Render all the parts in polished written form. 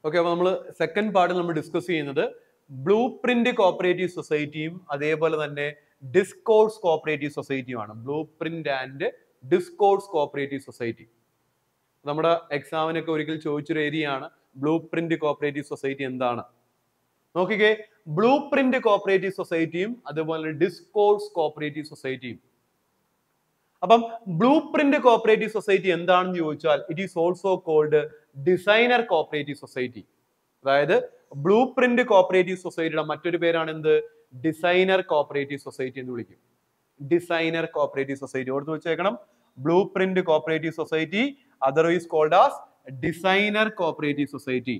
Okay, അപ്പോൾ നമ്മൾ second പാർട്ടിൽ നമ്മൾ ഡിസ്കസ് ചെയ്യുന്നത് ബ്ലൂ പ്രിന്റ് കോപ്പറേറ്റീവ് സൊസൈറ്റിയും അതേപോലെ തന്നെ ഡിസ്കോഴ്സ് കോപ്പറേറ്റീവ് സൊസൈറ്റിയുമാണ്. Blueprint and discourse cooperative society നമ്മുടെ എക്സാമിനൊക്കെ ഒരിക്കൽ ചോദിച്ചൊരു ഏരിയയാണ്. ബ്ലൂ പ്രിന്റ് കോപ്പറേറ്റീവ് സൊസൈറ്റി എന്താണ് നോക്കിക്കേ. ബ്ലൂ പ്രിന്റ് കോപ്പറേറ്റീവ് സൊസൈറ്റിയും അതുപോലെ ഡിസ്കോഴ്സ് കോപ്പറേറ്റീവ് സൊസൈറ്റിയും. അപ്പം ബ്ലൂ പ്രിന്റ് കോപ്പറേറ്റീവ് സൊസൈറ്റി എന്താണെന്ന് ചോദിച്ചാൽ it is also called designer cooperative society. അതായത് ബ്ലൂ പ്രിന്റ് കോപ്പറേറ്റീവ് സൊസൈറ്റിയുടെ മറ്റൊരു പേരാണ് എന്ത്? ഡിസൈനർ കോപ്പറേറ്റീവ് സൊസൈറ്റി എന്ന് വിളിക്കും. ഡിസൈനർ കോപ്പറേറ്റീവ് സൊസൈറ്റി ഓർത്ത് വെച്ചേക്കണം. Blueprint cooperative society otherwise called as designer cooperative society.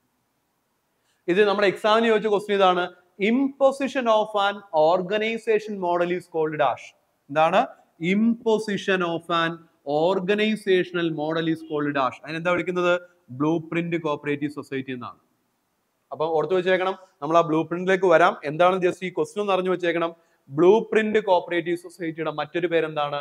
ഇത് നമ്മുടെ എക്സാമിന് ചോദിച്ച ക്വസ്റ്റ്യൻ ഇതാണ്. Imposition of an organisation model is called dash. എന്താണ്? Imposition of an organisational model is called dash. അതിനെന്താ വിളിക്കുന്നത്? ബ്ലൂ പ്രിന്റ് കോപ്പറേറ്റീവ് സൊസൈറ്റി എന്നാണ്. അപ്പൊ ഓർത്ത് വെച്ചേക്കണം. നമ്മൾ ആ ബ്ലൂ പ്രിന്റിലേക്ക് വരാം. എന്താണ് ജസ്റ്റ് ഈ ക്വസ്റ്റ്യൻ ഒന്ന് അറിഞ്ഞു വെച്ചേക്കണം. ബ്ലൂ പ്രിന്റ് കോപ്പറേറ്റീവ് സൊസൈറ്റിയുടെ മറ്റൊരു പേര് എന്താണ്?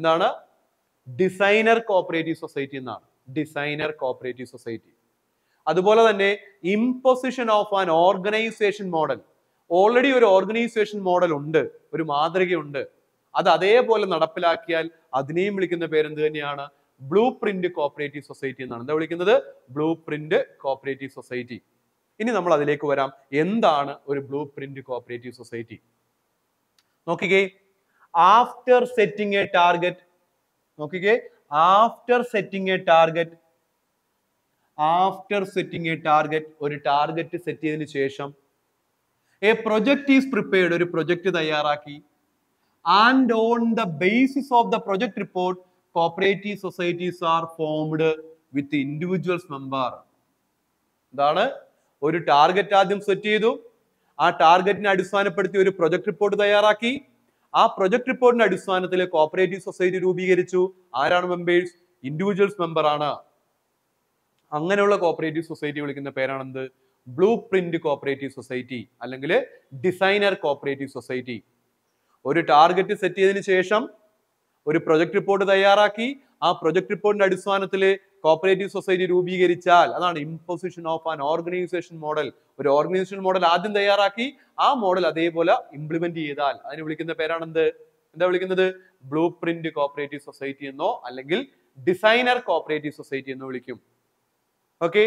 ഡിസൈനർ കോപ്പറേറ്റീവ് സൊസൈറ്റി എന്നാണ്. Designer cooperative society. അതുപോലെ തന്നെ imposition of an organisation model. Already ഒരു ഓർഗനൈസേഷൻ മോഡൽ ഉണ്ട്, ഒരു മാതൃകയുണ്ട്. അത് അതേപോലെ നടപ്പിലാക്കിയാൽ അതിനെയും വിളിക്കുന്ന പേരെന്ത് തന്നെയാണ്? ബ്ലൂ പ്രിന്റ് കോപ്പറേറ്റീവ് സൊസൈറ്റി എന്നാണ്. എന്താ വിളിക്കുന്നത്? Blueprint cooperative society. ഇനി നമ്മൾ അതിലേക്ക് വരാം. എന്താണ് ഒരു ബ്ലൂ പ്രിന്റ് കോപ്പറേറ്റീവ് സൊസൈറ്റി? നോക്കിക്കേ. ആഫ്റ്റർ സെറ്റിംഗ് എ ടാർഗറ്റ്, നോക്കിക്കേ, after setting a target, after setting a target, ഒരു ടാർഗറ്റ് സെറ്റ് ചെയ്തതിനു ശേഷം എ പ്രൊജക്ട് ഈസ് പ്രിപ്പയർഡ്, ഒരു പ്രൊജക്ട് തയ്യാറാക്കി. And on the basis of the project report cooperative societies are formed with individuals member. എന്താണ്? ഒരു target ആദ്യം set ചെയ്തു. ആ ടാർഗറ്റിനെ അടിസ്ഥാനപ്പെടുത്തി ഒരു പ്രൊജക്ട് റിപ്പോർട്ട് തയ്യാറാക്കി. ആ പ്രൊജക്ട് റിപ്പോർട്ടിന്റെ അടിസ്ഥാനത്തിൽ കോപ്പറേറ്റീവ് സൊസൈറ്റി രൂപീകരിച്ചു. ആരാണ് മെമ്പേഴ്സ്? ഇൻഡിവിജ്വൽസ് മെമ്പർ ആണ്. അങ്ങനെയുള്ള കോപ്പറേറ്റീവ് സൊസൈറ്റി വിളിക്കുന്ന പേരാണെന്ത്? ബ്ലൂ പ്രിന്റ് കോപ്പറേറ്റീവ് സൊസൈറ്റി അല്ലെങ്കിൽ ഡിസൈനർ കോപ്പറേറ്റീവ് സൊസൈറ്റി. ഒരു ടാർഗറ്റ് സെറ്റ് ചെയ്തതിനു ശേഷം ഒരു പ്രൊജക്ട് റിപ്പോർട്ട് തയ്യാറാക്കി. ആ പ്രൊജക്ട് റിപ്പോർട്ടിന്റെ അടിസ്ഥാനത്തിൽ കോപ്പറേറ്റീവ് സൊസൈറ്റി രൂപീകരിച്ചാൽ അതാണ് imposition of an organisation model. ഒരു ഓർഗനൈസേഷൻ മോഡൽ ആദ്യം തയ്യാറാക്കി. ആ മോഡൽ അതേപോലെ ഇംപ്ലിമെന്റ് ചെയ്താൽ അതിന് വിളിക്കുന്ന പേരാണെന്ത്? എന്താ വിളിക്കുന്നത്? ബ്ലൂ പ്രിന്റ് കോപ്പറേറ്റീവ് സൊസൈറ്റി എന്നോ അല്ലെങ്കിൽ ഡിസൈനർ കോപ്പറേറ്റീവ് സൊസൈറ്റി എന്നോ വിളിക്കും. Okay,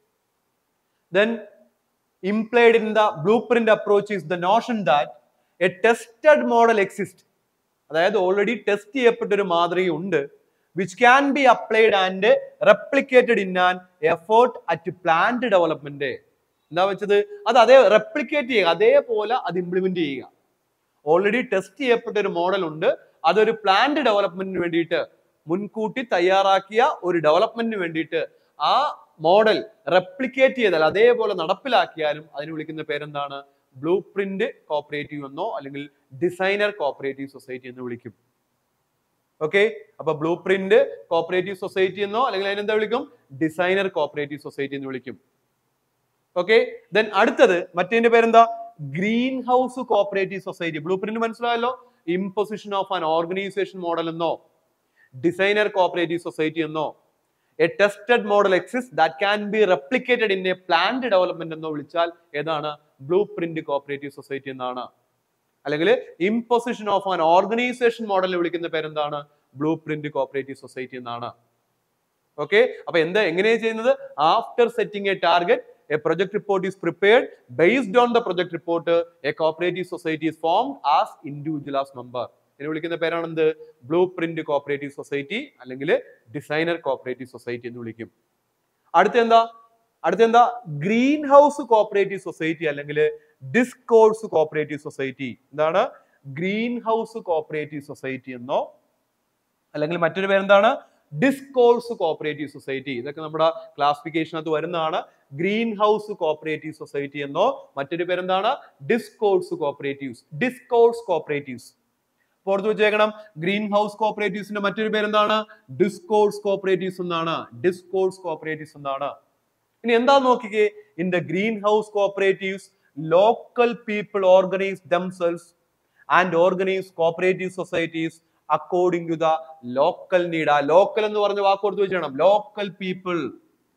then implied in the blueprint approach is the notion that a tested model exists. അതായത് ഓൾറെഡി ടെസ്റ്റ് ചെയ്യപ്പെട്ട ഒരു മാതൃക ഉണ്ട്, which can be applied and replicated in an effort at planned development. എന്താ വെച്ചത്? അത് അതേ റെപ്ലിക്കേറ്റ് ചെയ്യുക, അതേപോലെ അത് ഇംപ്ലിമെന്റ് ചെയ്യുക. ഓൾറെഡി ടെസ്റ്റ് ചെയ്യപ്പെട്ട ഒരു മോഡൽ ഉണ്ട്, അതൊരു പ്ലാൻഡ് ഡെവലപ്മെന്റിന് വേണ്ടിയിട്ട് മുൻകൂട്ടി തയ്യാറാക്കിയ ഒരു ഡെവലപ്മെന്റിന് വേണ്ടിയിട്ട് ആ മോഡൽ റെപ്ലിക്കേറ്റ് ചെയ്താൽ അതേപോലെ നടപ്പിലാക്കിയാലും അതിന് വിളിക്കുന്ന പേരെന്താണ്? ബ്ലൂ പ്രിന്റ് കോപ്പറേറ്റീവ് എന്നോ അല്ലെങ്കിൽ ഡിസൈനർ കോപ്പറേറ്റീവ് സൊസൈറ്റി എന്ന് വിളിക്കും. ഓക്കെ, അപ്പൊ ബ്ലൂ പ്രിന്റ് കോപ്പറേറ്റീവ് സൊസൈറ്റി എന്നോ അല്ലെങ്കിൽ അതിനെന്താ വിളിക്കും? ഡിസൈനർ കോപ്പറേറ്റീവ് സൊസൈറ്റി എന്ന് വിളിക്കും. ഓക്കെ, ദെൻ അടുത്തത് മറ്റേതിന്റെ പേരെന്താ? Greenhouse cooperative society. Blueprint മനസ്സിലായല്ലോ. Imposition of an organisation model എന്നോ ഡിസൈനർ കോപ്പറേറ്റീവ് സൊസൈറ്റി എന്നോ a tested model exists that can be replicated in a planned development എന്നോ വിളിച്ചാൽ ഏതാണ്? ബ്ലൂ പ്രിന്റ് കോപ്പറേറ്റീവ് സൊസൈറ്റി എന്നാണ്. അല്ലെങ്കിൽ imposition of an organisation model വിളിക്കുന്ന പേരെന്താണ്? ബ്ലൂ പ്രിന്റ് കോപ്പറേറ്റീവ് സൊസൈറ്റി എന്നാണ്. ഓക്കെ, അപ്പൊ എങ്ങനെയാണ് ചെയ്യുന്നത്? After setting a target a project report is prepared. Based on the project report a cooperative society is formed as individual as member. ഇതിനെ വിളിക്കുന്ന പേരാണ് എന്ത്? ബ്ലൂ പ്രിന്റ് കോപ്പറേറ്റീവ് സൊസൈറ്റി അല്ലെങ്കിൽ designer cooperative society എന്ന് വിളിക്കും. അടുത്തെന്താ? ഗ്രീൻ ഹൗസ് കോപ്പറേറ്റീവ് സൊസൈറ്റി അല്ലെങ്കിൽ discourse cooperative society. എന്താണ്? ഗ്രീൻ ഹൗസ് കോപ്പറേറ്റീവ് സൊസൈറ്റി എന്നോ അല്ലെങ്കിൽ മറ്റൊരു പേരെന്താണ്? Discourse cooperative society. ഇതൊക്കെ നമ്മുടെ ക്ലാസിഫിക്കേഷനകത്ത് വരുന്നതാണ്. ഗ്രീൻ ഹൗസ് കോപ്പറേറ്റീവ് സൊസൈറ്റി എന്നോ മറ്റൊരു പേരെന്താണ്? Discourse cooperatives. ഡിസ്കോഴ്സ് കോപ്പറേറ്റീവ്സ് ഓർത്ത് വെച്ചേക്കണം. ഗ്രീൻ ഹൗസ് കോപ്പറേറ്റീവ്സിന്റെ മറ്റൊരു പേരെന്താണ്? ഡിസ്കോഴ്സ് കോപ്പറേറ്റീവ്സ് എന്നാണ്. ഡിസ്കോഴ്സ് കോപ്പറേറ്റീവ്സ് എന്നാണ്. ഇനി എന്താ നോക്കിക്കേ. In the greenhouse cooperatives local people organise themselves and organise cooperative societies according to the local need. ആ ലോക്കൽ എന്ന് പറഞ്ഞ വാക്ക് ഓർത്ത് വെച്ചേക്കണം. Local people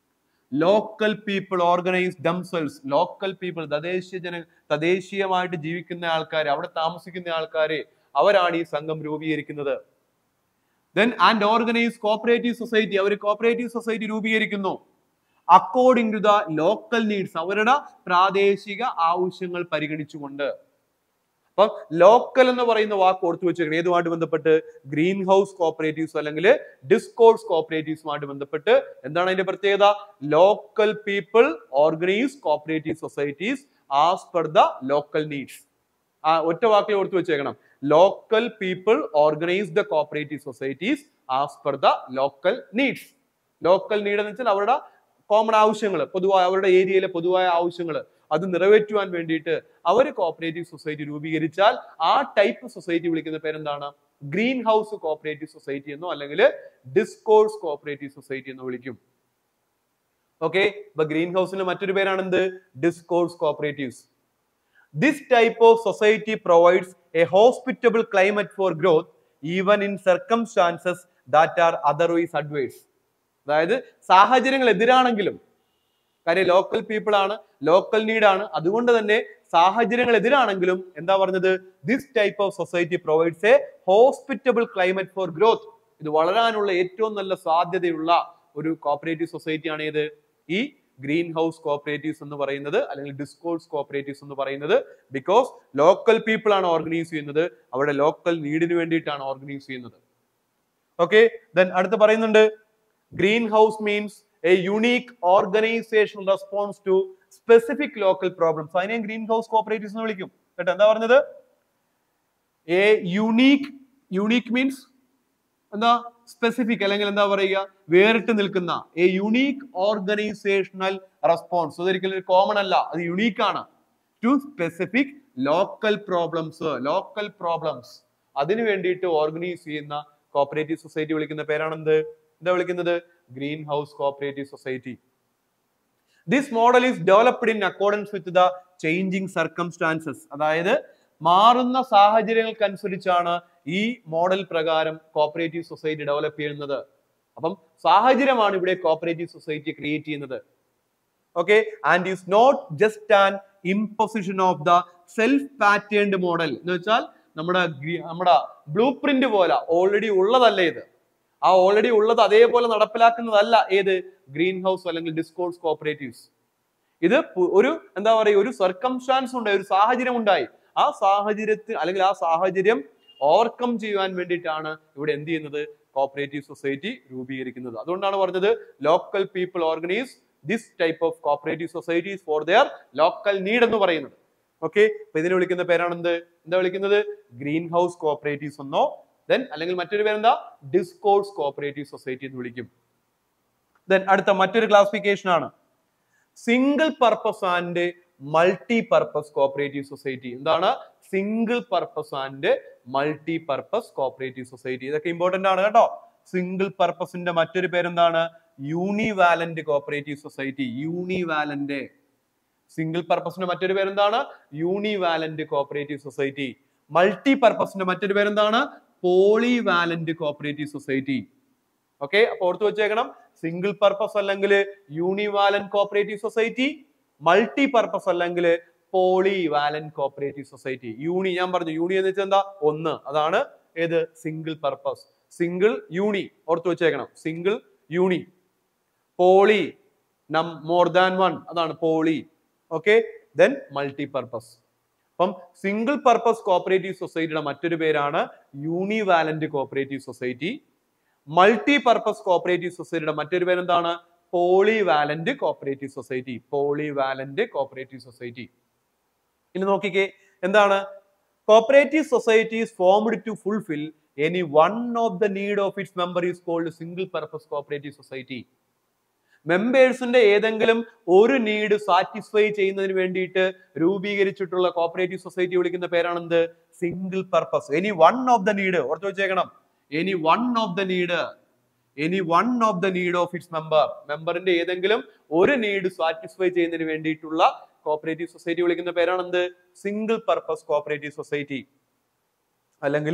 local people organise themselves. Local people, തദ്ദേശീയമായിട്ട് ജീവിക്കുന്ന ആൾക്കാർ, അവിടെ താമസിക്കുന്ന ആൾക്കാരെ, അവരാണ് ഈ സംഘം രൂപീകരിക്കുന്നത്. Then and organize cooperative society. അവർ കോപ്പറേറ്റീവ് സൊസൈറ്റി രൂപീകരിക്കുന്നു according to the local needs. അവരുടെ പ്രാദേശിക ആവശ്യങ്ങൾ പരിഗണിച്ചുകൊണ്ട്. അപ്പം ലോക്കൽ എന്ന് പറയുന്ന വാക്ക് ഓർത്തു വെച്ചേക്കണം. ഏതുമായിട്ട് ബന്ധപ്പെട്ട്? ഗ്രീൻ ഹൗസ് കോപ്പറേറ്റീവ്സ് അല്ലെങ്കിൽ ഡിസ്കോഴ്സ് കോപ്പറേറ്റീവ്സുമായിട്ട് ബന്ധപ്പെട്ട്. എന്താണ് അതിന്റെ പ്രത്യേകത? Local people organise cooperative societies as per the local needs. ആ ഒറ്റ വാക്കിൽ ഓർത്തു വെച്ചേക്കണം. Local people organise the cooperative societies as per the local needs. Local need എന്ന് വെച്ചാൽ അവരുടെ കോമൺ ആവശ്യങ്ങൾ, പൊതുവായ അവരുടെ ഏരിയയിലെ പൊതുവായ ആവശ്യങ്ങൾ അത് നിറവേറ്റുവാൻ വേണ്ടിയിട്ട് അവർ കോപ്പറേറ്റീവ് സൊസൈറ്റി രൂപീകരിച്ചാൽ ആ ടൈപ്പ് സൊസൈറ്റി വിളിക്കുന്ന പേരെന്താണ്? ഗ്രീൻ ഹൗസ് കോപ്പറേറ്റീവ് സൊസൈറ്റി എന്നോ അല്ലെങ്കിൽ ഡിസ്കോഴ്സ് കോപ്പറേറ്റീവ് സൊസൈറ്റി എന്നോ വിളിക്കും. ഓക്കെ, ഇപ്പൊ ഗ്രീൻ ഹൗസിന്റെ മറ്റൊരു പേരാണ് എന്ത്? Discourse cooperatives. This type of society provides a hospitable climate for growth even in circumstances that are otherwise adverse. അതായത് സാഹചര്യങ്ങൾ എതിരാണെങ്കിലും, കാര്യം ലോക്കൽ പീപ്പിൾ ആണ്, ലോക്കൽ നീഡാണ്, അതുകൊണ്ട് തന്നെ സാഹചര്യങ്ങൾ എതിരാണെങ്കിലും എന്താ പറഞ്ഞത്? This type of society provides a hospitable climate for growth. ഇത് വളരാനുള്ള ഏറ്റവും നല്ല സാധ്യതയുള്ള ഒരു കോപ്പറേറ്റീവ് സൊസൈറ്റി ആണ് ഏത്? ഈ ഗ്രീൻ ഹൗസ് കോപ്പറേറ്റീവ്സ് എന്ന് പറയുന്നത് അല്ലെങ്കിൽ ഡിസ്കോഴ്സ് കോപ്പറേറ്റീവ്സ് എന്ന് പറയുന്നത്. ബിക്കോസ് ലോക്കൽ പീപ്പിൾ ആണ് ഓർഗനൈസ് ചെയ്യുന്നത്, അവരുടെ ലോക്കൽ നീഡിന് വേണ്ടിയിട്ടാണ് ഓർഗനൈസ് ചെയ്യുന്നത്. ഓക്കെ, ദെൻ അടുത്ത് പറയുന്നുണ്ട് greenhouse means a unique organisation response to specific local problems. അതിനെ ഗ്രീൻ ഹൗസ് കോപ്പറേറ്റീവ്സ് എന്ന് വിളിക്കും കേട്ടോ. എന്താ പറഞ്ഞത്? എ യുണീക് മീൻസ് എന്താ? സ്പെസിഫിക് അല്ലെങ്കിൽ എന്താ പറയുക? വേറിട്ട് നിൽക്കുന്ന. A unique organisational response. അതൊരിക്കലും കോമൺ അല്ല, അത് യുണീക്ക് ആണ്. ടു സ്പെസിഫിക് ലോക്കൽ പ്രോബ്ലംസ് അതിനു വേണ്ടിയിട്ട് ഓർഗനൈസ് ചെയ്യുന്ന കോപ്പറേറ്റീവ് സൊസൈറ്റി വിളിക്കുന്ന പേരാണെന്ത്? എന്താ വിളിക്കുന്നത്? Greenhouse cooperative society. This model is developed in accordance with the changing circumstances. അതായത് മാറുന്ന സാഹചര്യങ്ങൾക്കനുസരിച്ചാണ് ഈ മോഡൽ പ്രകാരം കോപ്പറേറ്റീവ് സൊസൈറ്റി ഡെവലപ്പ് ചെയ്യുന്നത്. അപ്പം സാഹചര്യമാണ് ഇവിടെ കോപ്പറേറ്റീവ് സൊസൈറ്റി ക്രിയേറ്റ് ചെയ്യുന്നത്. Okay, and is not just an imposition of the self patterned model. എന്ന് വെച്ചാൽ നമ്മുടെ ബ്ലൂ പ്രിന്റ് പോലെ ഓൾറെഡി ഉള്ളതല്ല ഇത്. ആ ഓൾറെഡി ഉള്ളത് അതേപോലെ നടപ്പിലാക്കുന്നതല്ല ഏത്? ഗ്രീൻ ഹൗസ് അല്ലെങ്കിൽ ഡിസ്കോഴ്സ് കോപ്പറേറ്റീവ്സ്. ഇത് ഒരു എന്താ പറയുക, ഒരു സർക്കംസ്റ്റാൻസ് ഉണ്ടായി, ഒരു സാഹചര്യം ഉണ്ടായി. ആ സാഹചര്യത്തിൽ അല്ലെങ്കിൽ ആ സാഹചര്യം ഓവർകം ചെയ്യുവാൻ വേണ്ടിയിട്ടാണ് ഇവിടെ എന്ത് ചെയ്യുന്നത്? കോപ്പറേറ്റീവ് സൊസൈറ്റി രൂപീകരിക്കുന്നത്. അതുകൊണ്ടാണ് പറഞ്ഞത് local people organise this type of cooperative societies for their local need എന്ന് പറയുന്നത്. ഓക്കെ, അപ്പൊ ഇതിനെ വിളിക്കുന്ന പേരാണെന്ത്? എന്താ വിളിക്കുന്നത്? ഗ്രീൻ ഹൗസ് കോപ്പറേറ്റീവ്സ് എന്നോ ദെൻ അല്ലെങ്കിൽ മറ്റൊരു പേരെന്താ? ഡിസ്കോഴ്സ് കോപ്പറേറ്റീവ് സൊസൈറ്റി എന്ന് വിളിക്കും. ദെൻ അടുത്ത മറ്റൊരു ക്ലാസിഫിക്കേഷൻ ആണ് single purpose and multi purpose cooperative society. എന്താണ്? Single purpose and multi purpose cooperative society. ഇതൊക്കെ ഇമ്പോർട്ടന്റ് ആണ് കേട്ടോ. സിംഗിൾ പർപ്പസിന്റെ മറ്റൊരു പേരെന്താണ്? Univalent cooperative society. Univalent. Single പർപ്പസിന്റെ മറ്റൊരു പേരെന്താണ്? Univalent cooperative society. മൾട്ടി പർപ്പസിന്റെ മറ്റൊരു പേരെന്താണ്? Polyvalent cooperative society. ഓക്കെ, അപ്പൊ ഓർത്ത് വെച്ചേക്കണം. സിംഗിൾ പർപ്പസ് അല്ലെങ്കിൽ univalent cooperative society, multi purpose അല്ലെങ്കിൽ പോളിവാലന്റ് കോപ്പറേറ്റീവ് സൊസൈറ്റി. ഞാൻ പറഞ്ഞു യൂണി എന്ന് വെച്ചാൽ എന്താ? ഒന്ന്. അതാണ് ഏത്? Single purpose. സിംഗിൾ യൂണി ഓർത്ത് വെച്ചേക്കണം. Single uni. Poly more than one, അതാണ് poly. Okay, then multi purpose. അപ്പം സിംഗിൾ പർപ്പസ് കോപ്പറേറ്റീവ് സൊസൈറ്റിയുടെ മറ്റൊരു പേരാണ് univalent cooperative society. Multi purpose cooperative സൊസൈറ്റിയുടെ മറ്റൊരു പേരെന്താണ്? Polyvalent cooperative society. Polyvalent cooperative society. ഇനി നോക്കിക്കേ, എന്താണ്? Cooperative society is formed to fulfil any one of the need of its member is called single purpose cooperative society. മെമ്പേഴ്സിന്റെ ഏതെങ്കിലും ഒരു need satisfy ചെയ്യുന്നതിന് വേണ്ടിയിട്ട് രൂപീകരിച്ചിട്ടുള്ള കോപ്പറേറ്റീവ് സൊസൈറ്റി വിളിക്കുന്ന പേരാണെന്ത്? Single purpose. Any one of the need ഓർത്ത് വെച്ചേക്കണം. Any one of the need of its മെമ്പറിന്റെ ഏതെങ്കിലും ഒരു നീഡ് സാറ്റിസ്ഫൈ ചെയ്യുന്നതിന് വേണ്ടിയിട്ടുള്ള കോപ്പറേറ്റീവ് സൊസൈറ്റി വിളിക്കുന്ന പേരാണെന്ത്? സിംഗിൾ പർപ്പസ് കോപ്പറേറ്റീവ് സൊസൈറ്റി അല്ലെങ്കിൽ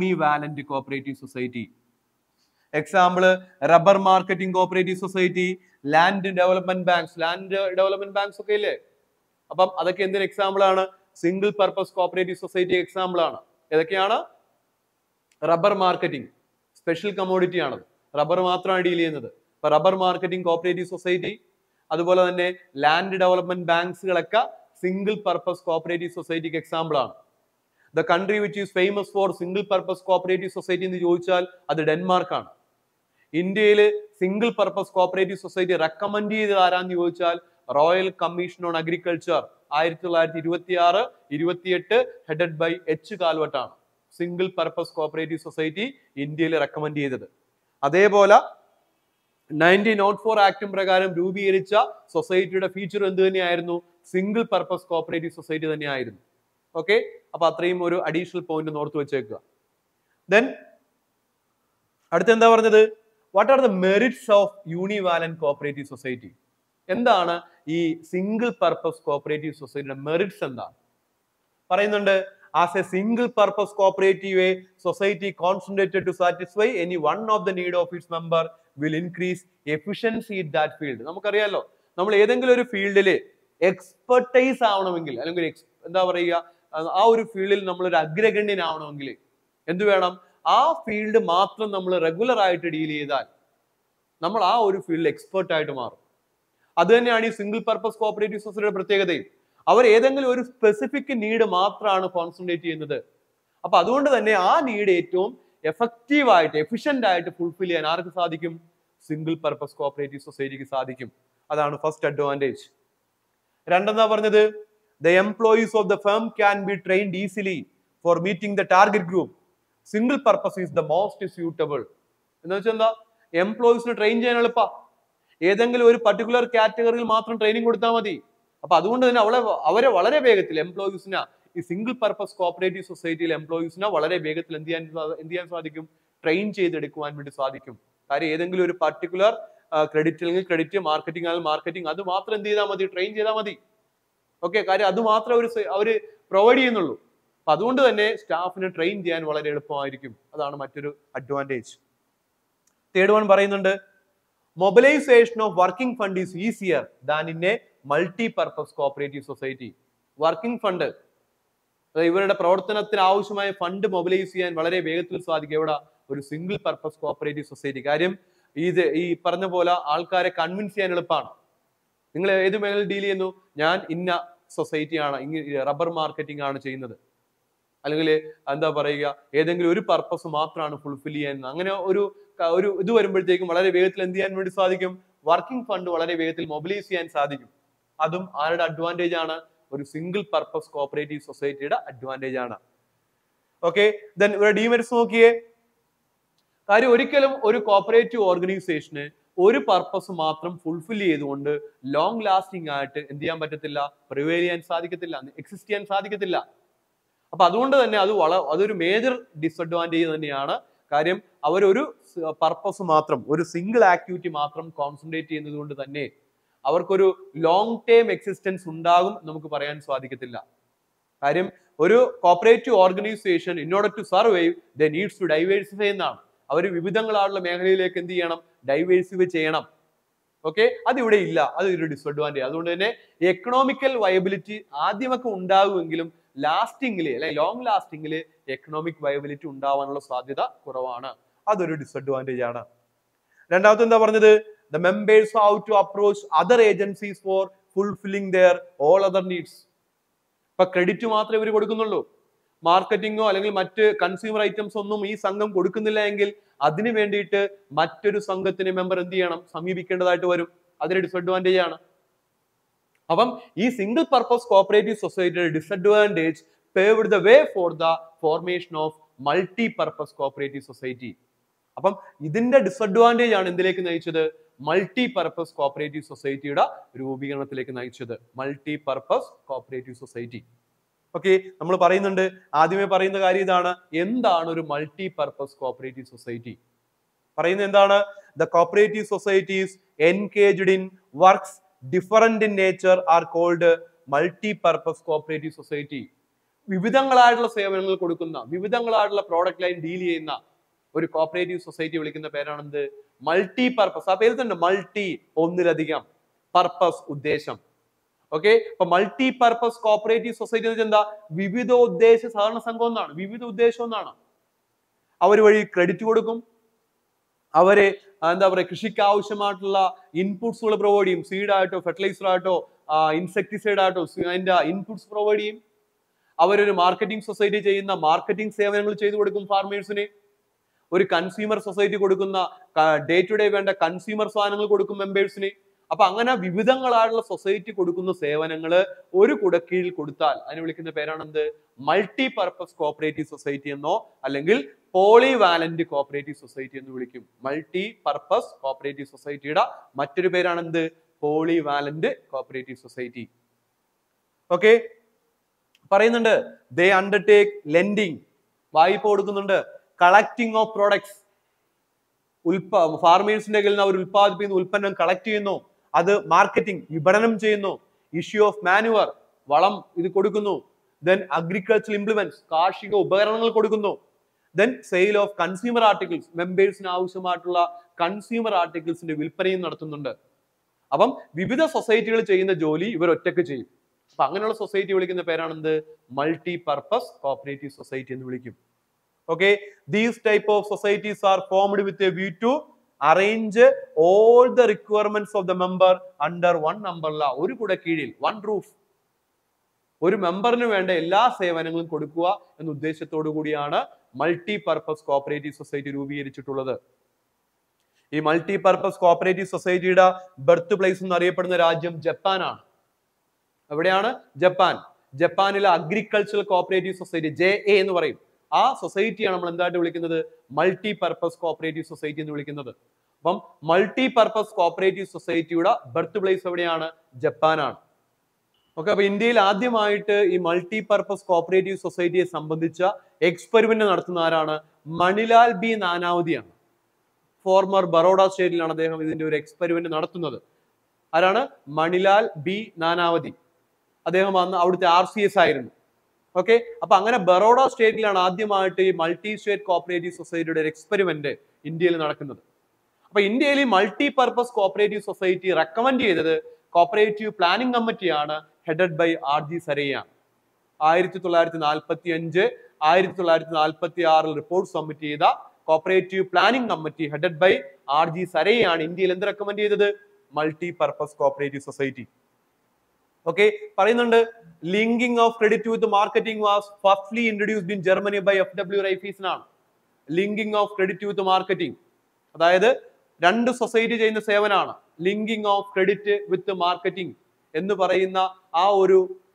univalent cooperative society. Example rubber marketing cooperative society, land development banks ഒക്കെ ഇല്ലേ? അപ്പം അതൊക്കെ എന്തിന് എക്സാമ്പിൾ ആണ്? Single purpose cooperative society example ആണ്. ഏതൊക്കെയാണ്? റബ്ബർ മാർക്കറ്റിംഗ്, സ്പെഷ്യൽ കമ്മോഡിറ്റി ആണ്, റബ്ബർ മാത്രമാണ് ഡീൽ ചെയ്യുന്നത്. അപ്പൊ റബ്ബർ മാർക്കറ്റിംഗ് കോപ്പറേറ്റീവ് സൊസൈറ്റി, അതുപോലെ തന്നെ ലാൻഡ് ഡെവലപ്മെന്റ് ബാങ്ക്സുകളൊക്കെ സിംഗിൾ പർപ്പസ് കോപ്പറേറ്റീവ് സൊസൈറ്റിക്ക് എക്സാമ്പിൾ ആണ്. The country which is famous for single purpose cooperative society എന്ന് ചോദിച്ചാൽ അത് ഡെൻമാർക്കാണ്. ഇന്ത്യയിൽ single purpose cooperative society recommend ചെയ്തത് ആരാന്ന് ചോദിച്ചാൽ royal commission on agriculture 1926-28 headed by H Calvert ആണ് സിംഗിൾ പർപ്പസ് കോപ്പറേറ്റീവ് സൊസൈറ്റി ഇന്ത്യയിൽ റെക്കമെൻഡ് ചെയ്തത്. അതേപോലെ 1904 ആക്ടും പ്രകാരം രൂപീകരിച്ച സൊസൈറ്റിയുടെ ഫീച്ചർ എന്ത് തന്നെയായിരുന്നു? സിംഗിൾ പർപ്പസ് കോപ്പറേറ്റീവ് സൊസൈറ്റി തന്നെയായിരുന്നു. ഓക്കെ, അപ്പൊ അത്രയും ഒരു അഡീഷണൽ പോയിന്റ് ഓർത്ത് വെച്ചേക്കുക. ദെൻ അടുത്ത എന്താ പറഞ്ഞത്? What are the merits of univalent cooperative society? എന്താണ് ഈ സിംഗിൾ പർപ്പസ് കോപ്പറേറ്റീവ് സൊസൈറ്റിയുടെ മെറിറ്റ്സ്? എന്താണ് പറയുന്നുണ്ട്? As a single purpose cooperative society concentrated to satisfy any one of the need of its member will increase efficiency in that field. നമുക്കറിയാലോ, നമ്മൾ ഏതെങ്കിലും ഒരു ഫീൽഡിൽ എക്സ്പെർട്ടൈസ് ആവണമെങ്കിൽ, അല്ലെങ്കിൽ എന്താ പറയുക, ആ ഒരു ഫീൽഡിൽ നമ്മൾ ഒരു അഗ്രഗണ്യനാവണമെങ്കിൽ എന്ത് വേണം? ആ ഫീൽഡ് മാത്രം നമ്മൾ റെഗുലർ ആയിട്ട് ഡീൽ ചെയ്താൽ നമ്മൾ ആ ഒരു ഫീൽഡിൽ എക്സ്പെർട്ട് ആയിട്ട് മാറും. അത് തന്നെയാണ് ഈ സിംഗിൾ പർപ്പസ് കോപ്പറേറ്റീവ് സൊസൈറ്റിയുടെ പ്രത്യേകതയും. അവർ ഏതെങ്കിലും ഒരു സ്പെസിഫിക് നീഡ് മാത്രമാണ് കോൺസെൻട്രേറ്റ് ചെയ്യുന്നത്. അപ്പൊ അതുകൊണ്ട് തന്നെ ആ നീഡ് ഏറ്റവും എഫക്റ്റീവായിട്ട്, എഫിഷ്യന്റ് ആയിട്ട് ഫുൾഫിൽ ചെയ്യാൻ ആർക്ക് സാധിക്കും? സിംഗിൾ പർപ്പസ് കോപ്പറേറ്റീവ് സൊസൈറ്റിക്ക് സാധിക്കും. അതാണ് ഫസ്റ്റ് അഡ്വാൻറ്റേജ്. രണ്ടെന്താ പറഞ്ഞത്? The employees of the firm can be trained easily for meeting the target group. Single purpose is the most suitable. എന്ന് വെച്ചാൽ എന്താ? എംപ്ലോയീസിന് ട്രെയിൻ ചെയ്യാൻ എളുപ്പ. ഏതെങ്കിലും ഒരു പർട്ടിക്കുലർ കാറ്റഗറിയിൽ മാത്രം ട്രെയിനിങ് കൊടുത്താൽ മതി. അപ്പൊ അതുകൊണ്ട് തന്നെ അവരെ വളരെ വേഗത്തിൽ എംപ്ലോയീസിനെ, ഈ സിംഗിൾ പർപ്പസ് കോപ്പറേറ്റീവ് സൊസൈറ്റിയിലെ എംപ്ലോയീസിനെ വളരെ വേഗത്തിൽ എന്ത് ചെയ്യാൻ സാധിക്കും? ട്രെയിൻ ചെയ്തെടുക്കുവാൻ വേണ്ടി സാധിക്കും. കാര്യം ഏതെങ്കിലും ഒരു പർട്ടിക്കുലർ ക്രെഡിറ്റ് അല്ലെങ്കിൽ ക്രെഡിറ്റ്, മാർക്കറ്റിംഗ് ആണെങ്കിൽ മാർക്കറ്റിംഗ്, അത് മാത്രം എന്ത് ചെയ്താൽ മതി? ട്രെയിൻ ചെയ്താൽ മതി. ഓക്കെ, കാര്യം അത് മാത്രമേ അവര് പ്രൊവൈഡ് ചെയ്യുന്നുള്ളൂ. അപ്പൊ അതുകൊണ്ട് തന്നെ സ്റ്റാഫിനെ ട്രെയിൻ ചെയ്യാൻ വളരെ എളുപ്പമായിരിക്കും. അതാണ് മറ്റൊരു അഡ്വാൻറ്റേജ്. തേർഡ് വൺ പറയുന്നുണ്ട്, mobilization of working fund is easier than in a multi-purpose cooperative society. Working fund, ഇവരുടെ പ്രവർത്തനത്തിന് ആവശ്യമായ ഫണ്ട് മൊബിലൈസ് ചെയ്യാൻ വളരെ വേഗത്തിൽ സാധിക്കും. എവിടെ? ഒരു സിംഗിൾ പർപ്പസ് കോപ്പറേറ്റീവ് സൊസൈറ്റി. കാര്യം ഈ പറഞ്ഞ പോലെ ആൾക്കാരെ കൺവിൻസ് ചെയ്യാൻ എളുപ്പമാണ്. നിങ്ങൾ ഏത് മേഖലയിൽ ഡീൽ ചെയ്യുന്നു? ഞാൻ ഇന്ന സൊസൈറ്റിയാണ്, റബ്ബർ മാർക്കറ്റിംഗ് ആണ് ചെയ്യുന്നത്, അല്ലെങ്കിൽ എന്താ പറയുക, ഏതെങ്കിലും ഒരു പർപ്പസ് മാത്രമാണ് ഫുൾഫിൽ ചെയ്യാൻ. അങ്ങനെ ഒരു ഇത് വരുമ്പോഴത്തേക്കും വളരെ വേഗത്തിൽ എന്ത് ചെയ്യാൻ വേണ്ടി സാധിക്കും? വർക്കിംഗ് ഫണ്ട് വളരെ വേഗത്തിൽ മൊബിലൈസ് ചെയ്യാൻ സാധിക്കും. അതും ആരുടെ അഡ്വാൻറ്റേജ് ആണ്? ഒരു സിംഗിൾ പർപ്പസ് കോപ്പറേറ്റീവ് സൊസൈറ്റിയുടെ അഡ്വാൻറ്റേജ് ആണ്. ഓക്കെ, ദെൻ ഇവിടെ ഡിമെറിറ്റ്സ് നോക്കിയേ. കാര്യം ഒരിക്കലും ഒരു കോപ്പറേറ്റീവ് ഓർഗനൈസേഷന് ഒരു പർപ്പസ് മാത്രം ഫുൾഫിൽ ചെയ്തുകൊണ്ട് ലോങ് ലാസ്റ്റിംഗ് ആയിട്ട് എന്ത് ചെയ്യാൻ പറ്റത്തില്ല? പ്രിവെയിൽ ചെയ്യാൻ സാധിക്കത്തില്ല, എക്സിസ്റ്റ് ചെയ്യാൻ സാധിക്കത്തില്ല. അപ്പൊ അതുകൊണ്ട് തന്നെ അതൊരു മേജർ ഡിസഡ്വാൻറ്റേജ് തന്നെയാണ്. കാര്യം അവരൊരു പർപ്പസ് മാത്രം, ഒരു സിംഗിൾ ആക്ടിവിറ്റി മാത്രം കോൺസെൻട്രേറ്റ് ചെയ്യുന്നത് കൊണ്ട് തന്നെ അവർക്കൊരു ലോങ് ടേം എക്സിസ്റ്റൻസ് ഉണ്ടാകും നമുക്ക് പറയാൻ സാധിക്കത്തില്ല. കാര്യം ഒരു cooperative organisation in order to survive they needs to diversify എന്നാണ്. അവർ വിവിധങ്ങളായുള്ള മേഖലയിലേക്ക് എന്ത് ചെയ്യണം? ഡൈവേഴ്സിഫൈ ചെയ്യണം. ഓക്കെ, അതിവിടെ ഇല്ല, അത് ഒരു ഡിസഡ്വാൻറ്റേജ്. അതുകൊണ്ട് തന്നെ എക്കണോമിക്കൽ വയബിലിറ്റി ആദ്യമൊക്കെ ഉണ്ടാകുമെങ്കിലും ലാസ്റ്റിംഗില്, അല്ലെ ലോങ് ലാസ്റ്റിംഗില് എക്കണോമിക് വയബിലിറ്റി ഉണ്ടാവാനുള്ള സാധ്യത കുറവാണ്. അതൊരു ഡിസഡ്വാൻറ്റേജ് ആണ്. രണ്ടാമത്തെ എന്താ പറഞ്ഞത്? The members how to approach other agencies for fulfilling their all other needs. ഇപ്പൊ ക്രെഡിറ്റ് മാത്രമേ ഇവർ കൊടുക്കുന്നുള്ളൂ, മാർക്കറ്റിംഗോ അല്ലെങ്കിൽ മറ്റ് കൺസ്യൂമർ ഐറ്റംസ് ഒന്നും ഈ സംഘം കൊടുക്കുന്നില്ല എങ്കിൽ അതിന് വേണ്ടിയിട്ട് മറ്റൊരു സംഘത്തിന് മെമ്പർ എന്ത് ചെയ്യണം? സമീപിക്കേണ്ടതായിട്ട് വരും. അതൊരു ഡിസഡ്വാൻറ്റേജ് ആണ്. അപ്പം ഈ സിംഗിൾ പർപ്പസ് കോപ്പറേറ്റീവ് സൊസൈറ്റിയുടെ disadvantage paved the way for the formation of multi purpose cooperative society. അപ്പം ഇതിന്റെ ഡിസഡ്വാൻറ്റേജ് ആണ് എന്തിലേക്ക് നയിച്ചത്? മൾട്ടി പർപ്പസ് കോപ്പറേറ്റീവ് സൊസൈറ്റിയുടെ രൂപീകരണത്തിലേക്ക് നയിച്ചത്. Multi purpose cooperative society. Okay, നമ്മൾ പറയുന്നുണ്ട്, ആദ്യമേ പറയുന്ന കാര്യം ഇതാണ്. എന്താണ് ഒരു മൾട്ടി പർപ്പസ് കോപ്പറേറ്റീവ് സൊസൈറ്റി? പറയുന്നത് എന്താണ്? The cooperative societies engaged in works different in nature are called multi purpose cooperative society. വിവിധങ്ങളായിട്ടുള്ള സേവനങ്ങൾ കൊടുക്കുന്ന, വിവിധങ്ങളായിട്ടുള്ള പ്രോഡക്റ്റ് ലൈൻ ഡീൽ ചെയ്യുന്ന ഒരു കോപ്പറേറ്റീവ് സൊസൈറ്റി വിളിക്കുന്ന പേരാണെന്ത്? Multi purpose. ആ പേര് തന്നെ മൾട്ടി, ഒന്നിലധികം, പർപ്പസ്, ഉദ്ദേശം. ഓക്കെ, അപ്പൊ മൾട്ടി പർപ്പസ് കോപ്പറേറ്റീവ് സൊസൈറ്റി എന്ന് വെച്ചാൽ എന്താ? വിവിധ ഉദ്ദേശ സഹകരണ സംഘം എന്നാണ്, വിവിധ ഉദ്ദേശം എന്നാണ്. അവർ വഴി ക്രെഡിറ്റ് കൊടുക്കും, അവര് എന്താ പറയുക, കൃഷിക്ക് ആവശ്യമായിട്ടുള്ള ഇൻപുട്സുകൾ പ്രൊവൈഡ് ചെയ്യും, സീഡ് ആയിട്ടോ ഫെർട്ടിലൈസർ ആയിട്ടോ ഇൻസെക്ടിസൈഡ് ആയിട്ടോ അതിന്റെ ഇൻപുട്സ് പ്രൊവൈഡ് ചെയ്യും. അവരൊരു മാർക്കറ്റിംഗ് സൊസൈറ്റി ചെയ്യുന്ന മാർക്കറ്റിംഗ് സേവനങ്ങൾ ചെയ്തു കൊടുക്കും ഫാർമേഴ്സിന്. ഒരു കൺസ്യൂമർ സൊസൈറ്റി കൊടുക്കുന്ന ഡേ ടു ഡേ വേണ്ട കൺസ്യൂമർ സാധനങ്ങൾ കൊടുക്കും മെമ്പേഴ്സിന്. അപ്പൊ അങ്ങനെ വിവിധങ്ങളായിട്ടുള്ള സൊസൈറ്റി കൊടുക്കുന്ന സേവനങ്ങള് ഒരു കുടക്കീഴിൽ കൊടുത്താൽ അതിനെ വിളിക്കുന്ന പേരാണെന്ത്? മൾട്ടി പർപ്പസ് കോപ്പറേറ്റീവ് സൊസൈറ്റി എന്നോ അല്ലെങ്കിൽ പോളിവാലന്റ് കോപ്പറേറ്റീവ് സൊസൈറ്റി എന്ന് വിളിക്കും. മൾട്ടി പർപ്പസ് കോപ്പറേറ്റീവ് സൊസൈറ്റിയുടെ മറ്റൊരു പേരാണെന്ത്? Polyvalent cooperative society. ഓക്കെ, പറയുന്നുണ്ട് ദേ അണ്ടർടേക്ക് ലെൻഡിങ്, വായ്പ കൊടുക്കുന്നുണ്ട്, കളക്ടിങ് ഓഫ് പ്രോഡക്ട്സ്, ഫാർമേഴ്സിന്റെ കയ്യിൽ നിന്ന് അവർ ഉൽപ്പാദിപ്പിക്കുന്ന ഉൽപ്പന്നം കളക്ട് ചെയ്യുന്നു, അത് മാർക്കറ്റിംഗ്, വിപണനം ചെയ്യുന്നു, ഇഷ്യൂ ഓഫ് മാനുവർ, വളം ഇത് കൊടുക്കുന്നു, ദെൻ അഗ്രികൾച്ചറൽ ഇംപ്ലിമെന്റ്സ്, കാർഷിക ഉപകരണങ്ങൾ കൊടുക്കുന്നു, then sale of consumer articles, മെമ്പേഴ്സിന് ആവശ്യമായിട്ടുള്ള കൺസ്യൂമർ ആർട്ടിക്കിൾസിന്റെ വിൽപ്പനയും നടത്തുന്നുണ്ട്. അപ്പം വിവിധ സൊസൈറ്റികൾ ചെയ്യുന്ന ജോലി ഇവർ ഒറ്റയ്ക്ക് ചെയ്യും. അപ്പൊ അങ്ങനെയുള്ള സൊസൈറ്റി വിളിക്കുന്ന പേരാണെന്ത്? മൾട്ടി പർപ്പസ് കോപ്പറേറ്റീവ് സൊസൈറ്റി എന്ന് വിളിക്കും. Okay, these type of societies are formed with a view to arrange all the requirements of the member under one umbrella. ഒരു കുട കീഴിൽ, one roof, ഒരു മെമ്പറിന് വേണ്ട എല്ലാ സേവനങ്ങളും കൊടുക്കുക എന്ന ഉദ്ദേശത്തോടു കൂടിയാണ് മൾട്ടി പർപ്പസ് കോപ്പറേറ്റീവ് സൊസൈറ്റി രൂപീകരിച്ചിട്ടുള്ളത്. ഈ മൾട്ടി പർപ്പസ് കോപ്പറേറ്റീവ് സൊസൈറ്റിയുടെ ബർത്ത് പ്ലേസ് എന്ന് അറിയപ്പെടുന്ന രാജ്യം ജപ്പാനാണ്. എവിടെയാണ്? ജപ്പാൻ. ജപ്പാനിലെ അഗ്രികൾച്ചറൽ കോപ്പറേറ്റീവ് സൊസൈറ്റി, JA എന്ന് പറയും, ആ സൊസൈറ്റിയാണ് നമ്മൾ എന്തായിട്ട് വിളിക്കുന്നത്? മൾട്ടി പർപ്പസ് കോപ്പറേറ്റീവ് സൊസൈറ്റി എന്ന് വിളിക്കുന്നത്. അപ്പം മൾട്ടി പർപ്പസ് കോപ്പറേറ്റീവ് സൊസൈറ്റിയുടെ ബർത്ത് പ്ലേസ് എവിടെയാണ്? ജപ്പാനാണ്. ഓക്കെ, അപ്പൊ ഇന്ത്യയിൽ ആദ്യമായിട്ട് ഈ മൾട്ടി പർപ്പസ് കോപ്പറേറ്റീവ് സൊസൈറ്റിയെ സംബന്ധിച്ച എക്സ്പെരിമെന്റ് നടത്തുന്ന ആരാണ്? മണിലാൽ ബി നാനാവതിയാണ്. ഫോർമർ ബറോഡ സ്റ്റേറ്റിലാണ് അദ്ദേഹം ഇതിന്റെ ഒരു എക്സ്പെരിമെന്റ് നടത്തുന്നത്. ആരാണ്? മണിലാൽ ബി നാനാവതി. അദ്ദേഹം അന്ന് അവിടുത്തെ RCS ആയിരുന്നു. ഓക്കെ, അപ്പൊ അങ്ങനെ ബറോഡ സ്റ്റേറ്റിലാണ് ആദ്യമായിട്ട് ഈ മൾട്ടി സ്റ്റേറ്റ് കോപ്പറേറ്റീവ് സൊസൈറ്റിയുടെ ഒരു എക്സ്പെരിമെന്റ് ഇന്ത്യയിൽ നടക്കുന്നത്. അപ്പൊ ഇന്ത്യയിൽ ഈ multi purpose cooperative society recommend ചെയ്തത് കോപ്പറേറ്റീവ് പ്ലാനിംഗ് കമ്മിറ്റിയാണ്, headed by RG Saraiya. 1945 1946 report submit ചെയ്ത cooperative planning committee headed by RG സരയ്യാണ് ഇന്ത്യയിൽ എന്ത് റെക്കമെൻഡ് ചെയ്തത്? Multi purpose cooperative society. Okay, പറയുന്നുണ്ട് linking of credit with marketing was firstly introduced in Germany by FW Raiffeisen ആണ്. Linking of credit with marketing, അതായത് രണ്ട് society ചെയ്യുന്ന സേവനമാണ് linking of credit with marketing എന്ന് പറയുന്ന ആ ഒരു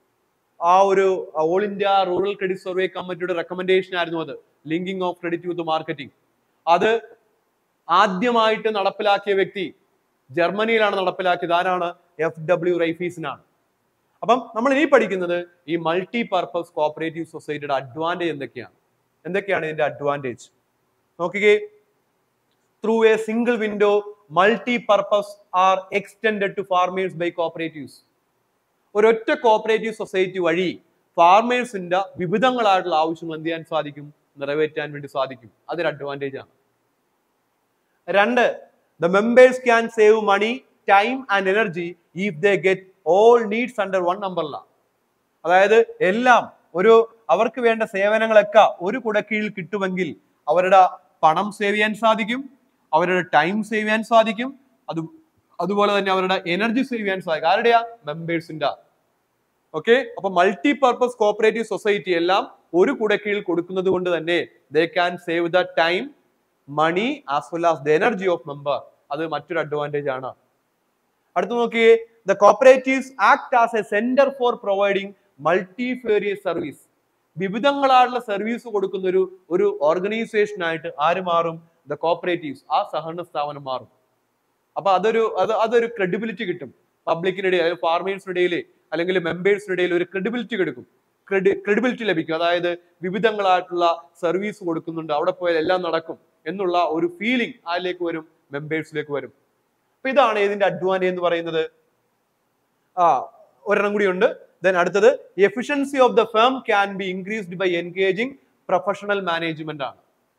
all India rural credit survey കമ്മിറ്റിയുടെ റെക്കമെൻഡേഷൻ ആയിരുന്നു അത്, linking of credit with marketing. അത് ആദ്യമായിട്ട് നടപ്പിലാക്കിയ വ്യക്തി ജർമ്മനിയിലാണ് നടപ്പിലാക്കിയത്. ആരാണ്? FW റൈഫീസൺ ആണ്. അപ്പം നമ്മൾ ഇനി പഠിക്കുന്നത് ഈ മൾട്ടി പർപ്പസ് കോപ്പറേറ്റീവ് സൊസൈറ്റിയുടെ അഡ്വാൻറ്റേജ് എന്തൊക്കെയാണ് ഇതിന്റെ അഡ്വാൻറ്റേജ് നോക്കിക്കേ. Through a single window multi purpose are extended to farmers by cooperatives. ഒരൊറ്റ കോപ്പറേറ്റീവ് സൊസൈറ്റി വഴി ഫാർമേഴ്സിന്റെ വിവിധങ്ങളായിട്ടുള്ള ആവശ്യങ്ങൾ എന്ത് ചെയ്യാൻ സാധിക്കും? നിറവേറ്റാൻ വേണ്ടി സാധിക്കും. അതൊരു അഡ്വാൻറ്റേജ് ആണ്. 2, the members can save money, time and energy if they get all needs under one umbrella. അതായത് എല്ലാം അവർക്ക് വേണ്ട സേവനങ്ങളൊക്കെ ഒരു കുടക്കീഴിൽ കിട്ടുമെങ്കിൽ അവരുടെ പണം സേവ് ചെയ്യാൻ സാധിക്കും, അവരുടെ ടൈം സേവ് ചെയ്യാൻ സാധിക്കും, അതുപോലെ തന്നെ അവരുടെ എനർജി സേവ് ചെയ്യാൻ സാധിക്കും. ആരുടെയാ? മെമ്പേഴ്സിന്റെ. ഓക്കെ, അപ്പൊ മൾട്ടി പർപ്പസ് കോപ്പറേറ്റീവ് സൊസൈറ്റി എല്ലാം ഒരു കുടക്കീഴിൽ കൊടുക്കുന്നത് കൊണ്ട് തന്നെ they can save the time, money as well as the energy of member. അത് മറ്റൊരു അഡ്വാൻറ്റേജ് ആണ്. അടുത്ത് നോക്കിയേ, the cooperatives act as a center for providing multifarious service. വിവിധങ്ങളായിട്ടുള്ള സർവീസ് കൊടുക്കുന്ന ഒരു ഓർഗനൈസേഷൻ ആയിട്ട് ആര് മാറും? the cooperatives, ആ സഹകരണ സ്ഥാപനം മാറും. അപ്പൊ അതൊരു ക്രെഡിബിലിറ്റി കിട്ടും പബ്ലിക്കിനിടയിൽ, ഫാർമേഴ്സിനിടയിൽ അല്ലെങ്കിൽ മെമ്പേഴ്സിനിടയിൽ ഒരു ക്രെഡിബിലിറ്റി ലഭിക്കും. അതായത് വിവിധങ്ങളായിട്ടുള്ള സർവീസ് കൊടുക്കുന്നുണ്ട്, അവിടെ പോയാൽ എല്ലാം നടക്കും എന്നുള്ള ഒരു ഫീലിംഗ് അതിലേക്ക് വരും, മെമ്പേഴ്സിലേക്ക് വരും. അപ്പൊ ഇതാണ് ഇതിന്റെ അഡ്വാൻറ്റേജ് എന്ന് പറയുന്നത്. ഒരെണ്ണം കൂടി ഉണ്ട്. ദെൻ അടുത്തത് efficiency of the firm can be increased by engaging professional management ആണ്.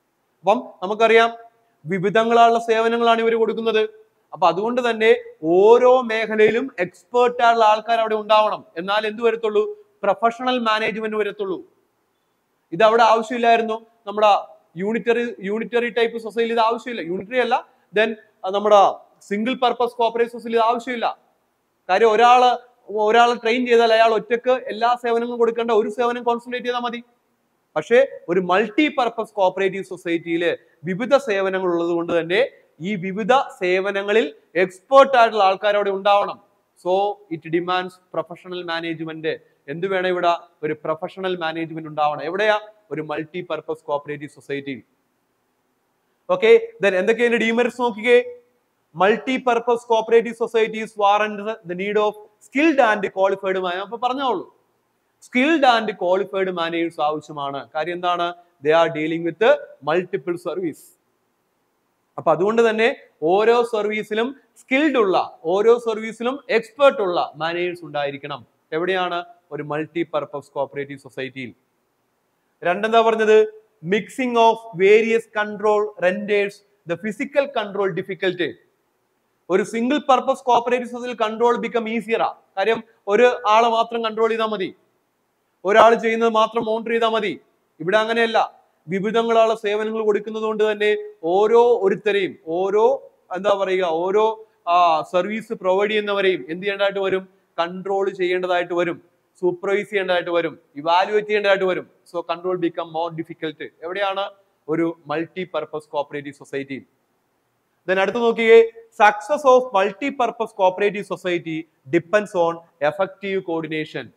അപ്പം നമുക്കറിയാം വിവിധങ്ങളായുള്ള സേവനങ്ങളാണ് ഇവർ കൊടുക്കുന്നത്. അപ്പൊ അതുകൊണ്ട് തന്നെ ഓരോ മേഖലയിലും എക്സ്പേർട്ട് ആയുള്ള ആൾക്കാർ അവിടെ ഉണ്ടാവണം. എന്നാൽ എന്ത് വരത്തുള്ളൂ? പ്രൊഫഷണൽ മാനേജ്മെന്റ് വരത്തുള്ളൂ. ഇത് അവിടെ ആവശ്യമില്ലായിരുന്നു. നമ്മുടെ യൂണിറ്ററി ടൈപ്പ് സൊസൈറ്റി ഇത് ആവശ്യമില്ല. യൂണിറ്ററി അല്ല, ദെൻ നമ്മുടെ സിംഗിൾ പർപ്പസ് കോപ്പറേറ്റീവ് സൊസൈറ്റി ഇത് ആവശ്യമില്ല. കാര്യം ഒരാളെ ട്രെയിൻ ചെയ്താൽ അയാൾ ഒറ്റക്ക് എല്ലാ സേവനങ്ങളും കൊടുക്കേണ്ട, ഒരു സേവനം കോൺസെൻട്രേറ്റ് ചെയ്താൽ മതി. പക്ഷേ ഒരു മൾട്ടി പർപ്പസ് കോപ്പറേറ്റീവ് സൊസൈറ്റിയിൽ വിവിധ സേവനങ്ങൾ ഉള്ളത് കൊണ്ട് തന്നെ ഈ വിവിധ സേവനങ്ങളിൽ എക്സ്പേർട്ട് ആയിട്ടുള്ള ആൾക്കാർ അവിടെ ഉണ്ടാവണം. So it demands professional management. എന്ത് വേണം ഇവിടെ? ഒരു പ്രൊഫഷണൽ മാനേജ്മെന്റ് ഉണ്ടാവണം. എവിടെയാ? ഒരു മൾട്ടി പർപ്പസ് കോപ്പറേറ്റീവ് സൊസൈറ്റിയിൽ. ഓക്കെ, ദെൻ എന്തൊക്കെയാണ് ഡീമെറിറ്റ്സ് നോക്കിക്കേ. Multi purpose cooperative societies warrant the need of skilled and qualified managers. അപ്പൊ പറഞ്ഞോളൂ, സ്കിൽഡ് ആൻഡ് ക്വാളിഫൈഡ് മാനേജേഴ്സ് ആവശ്യമാണ്. കാര്യം എന്താണ്? They are dealing with multiple service. അപ്പൊ അതുകൊണ്ട് തന്നെ ഓരോ സർവീസിലും സ്കിൽഡ് ഉള്ള, ഓരോ സർവീസിലും എക്സ്പേർട്ട് ഉള്ള മാനേജേഴ്സ് ഉണ്ടായിരിക്കണം. എവിടെയാണ്? ഒരു മൾട്ടി പർപ്പസ് കോപ്പറേറ്റീവ് സൊസൈറ്റിയിൽ. രണ്ടെന്താ പറഞ്ഞത്? Mixing of various control renders the physical control difficult. ഒരു സിംഗിൾ പർപ്പസ് കോപ്പറേറ്റീവ് സൊസൈറ്റിയിൽ കൺട്രോൾ ബിക്കം ഈസിയറാ. കാര്യം ഒരു ആളെ മാത്രം കൺട്രോൾ ചെയ്താൽ മതി, ഒരാൾ ചെയ്യുന്നത് മാത്രം മോണിറ്റർ ചെയ്താൽ മതി. ഇവിടെ അങ്ങനെയല്ല. വിവിധങ്ങളായുള്ള സേവനങ്ങൾ കൊടുക്കുന്നത് കൊണ്ട് തന്നെ ഓരോരുത്തരെയും, ഓരോ സർവീസ് പ്രൊവൈഡ് ചെയ്യുന്നവരെയും എന്ത് ചെയ്യേണ്ടതായിട്ട് വരും? കൺട്രോൾ ചെയ്യേണ്ടതായിട്ട് വരും, സൂപ്പർവൈസ് ചെയ്യേണ്ടതായിട്ട് വരും, ഇവാലുവേറ്റ് ചെയ്യേണ്ടതായിട്ട് വരും. So control become more difficult. എവിടെയാണ്? ഒരു multi purpose cooperative society. Then അടുത്ത് നോക്കിയേ, success of multi purpose cooperative society depends on effective coordination.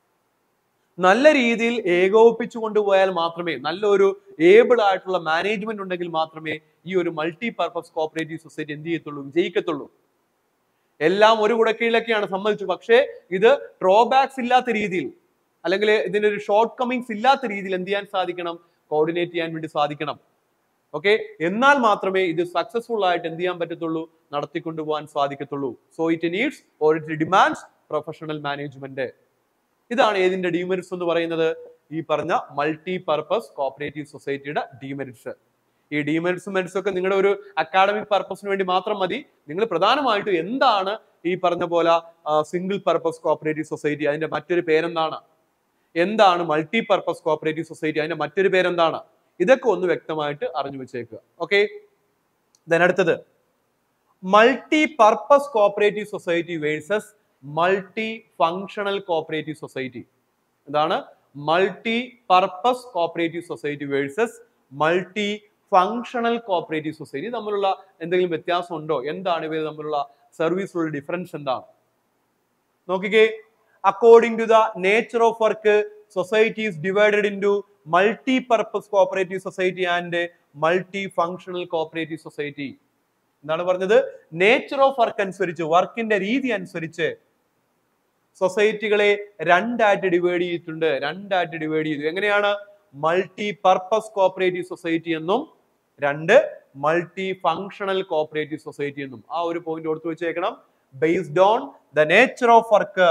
നല്ല രീതിയിൽ ഏകോപിപ്പിച്ചു കൊണ്ടുപോയാൽ മാത്രമേ, നല്ലൊരു ഏബിൾ ആയിട്ടുള്ള മാനേജ്മെന്റ് ഉണ്ടെങ്കിൽ മാത്രമേ ഈ ഒരു മൾട്ടി പർപ്പസ് കോപ്പറേറ്റീവ് സൊസൈറ്റി എന്ത് ചെയ്യത്തുള്ളൂ? വിജയിക്കത്തുള്ളൂ. എല്ലാം ഒരു കുടക്കീഴിലൊക്കെയാണ്, സമ്മതിച്ചു. പക്ഷേ ഇത് ഡ്രോബാക്സ് ഇല്ലാത്ത രീതിയിൽ, അല്ലെങ്കിൽ ഇതിന്റെ ഒരു ഷോർട്ട് കമ്മിങ്സ് ഇല്ലാത്ത രീതിയിൽ എന്ത് ചെയ്യാൻ സാധിക്കണം? കോർഡിനേറ്റ് ചെയ്യാൻ വേണ്ടി സാധിക്കണം. ഓക്കെ, എന്നാൽ മാത്രമേ ഇത് സക്സസ്ഫുൾ ആയിട്ട് എന്ത് ചെയ്യാൻ പറ്റത്തുള്ളൂ? നടത്തിക്കൊണ്ടുപോകാൻ സാധിക്കത്തുള്ളൂ. So it needs or it demands professional management. ഇതാണ് ഏതിന്റെ ഡീമെറിറ്റ്സ് എന്ന് പറയുന്നത്? ഈ പറഞ്ഞ മൾട്ടി പർപ്പസ് കോപ്പറേറ്റീവ് സൊസൈറ്റിയുടെ ഡീമെറിറ്റ്സ്. ഈ ഡീമെറിറ്റ്സും മെറിറ്റ്സും ഒക്കെ നിങ്ങളുടെ ഒരു അക്കാഡമിക് പർപ്പസിന് വേണ്ടി മാത്രം മതി. നിങ്ങൾ പ്രധാനമായിട്ടും എന്താണ് ഈ പറഞ്ഞ പോലെ സിംഗിൾ പർപ്പസ് കോപ്പറേറ്റീവ് സൊസൈറ്റി, അതിന്റെ മറ്റൊരു പേരെന്താണ്? എന്താണ് മൾട്ടി പർപ്പസ് കോപ്പറേറ്റീവ് സൊസൈറ്റി, അതിന്റെ മറ്റൊരു പേരെന്താണ്? ഇതൊക്കെ ഒന്ന് വ്യക്തമായിട്ട് അറിഞ്ഞു വെച്ചേക്കുക. ഓക്കെ, ദെൻ അടുത്തത് multi purpose cooperative society versus multi functional cooperative society. എന്താണ്? Multi purpose cooperative society versus multi functional cooperative society തമ്മിലുള്ള എന്തെങ്കിലും വ്യത്യാസം ഉണ്ടോ? എന്താണ് ഇവർ തമ്മിലുള്ള സർവീസിലുള്ള ഡിഫറൻസ് എന്താണ്? നോക്കിക്കേ, according to the nature of work society is divided into multi purpose cooperative society and multi functional cooperative society. എന്താണ് പറഞ്ഞത്? നേച്ചർ ഓഫ് വർക്ക് അനുസരിച്ച്, വർക്കിന്റെ രീതി അനുസരിച്ച് സൊസൈറ്റികളെ രണ്ടായിട്ട് ഡിവൈഡ് ചെയ്തു. എങ്ങനെയാണ്? മൾട്ടി പർപ്പസ് കോപ്പറേറ്റീവ് സൊസൈറ്റി എന്നും രണ്ട് മൾട്ടി ഫങ്ഷണൽ കോപ്പറേറ്റീവ് സൊസൈറ്റി എന്നും. ആ ഒരു പോയിന്റ് ഓർത്തു വെച്ചേക്കണം. Based on the nature of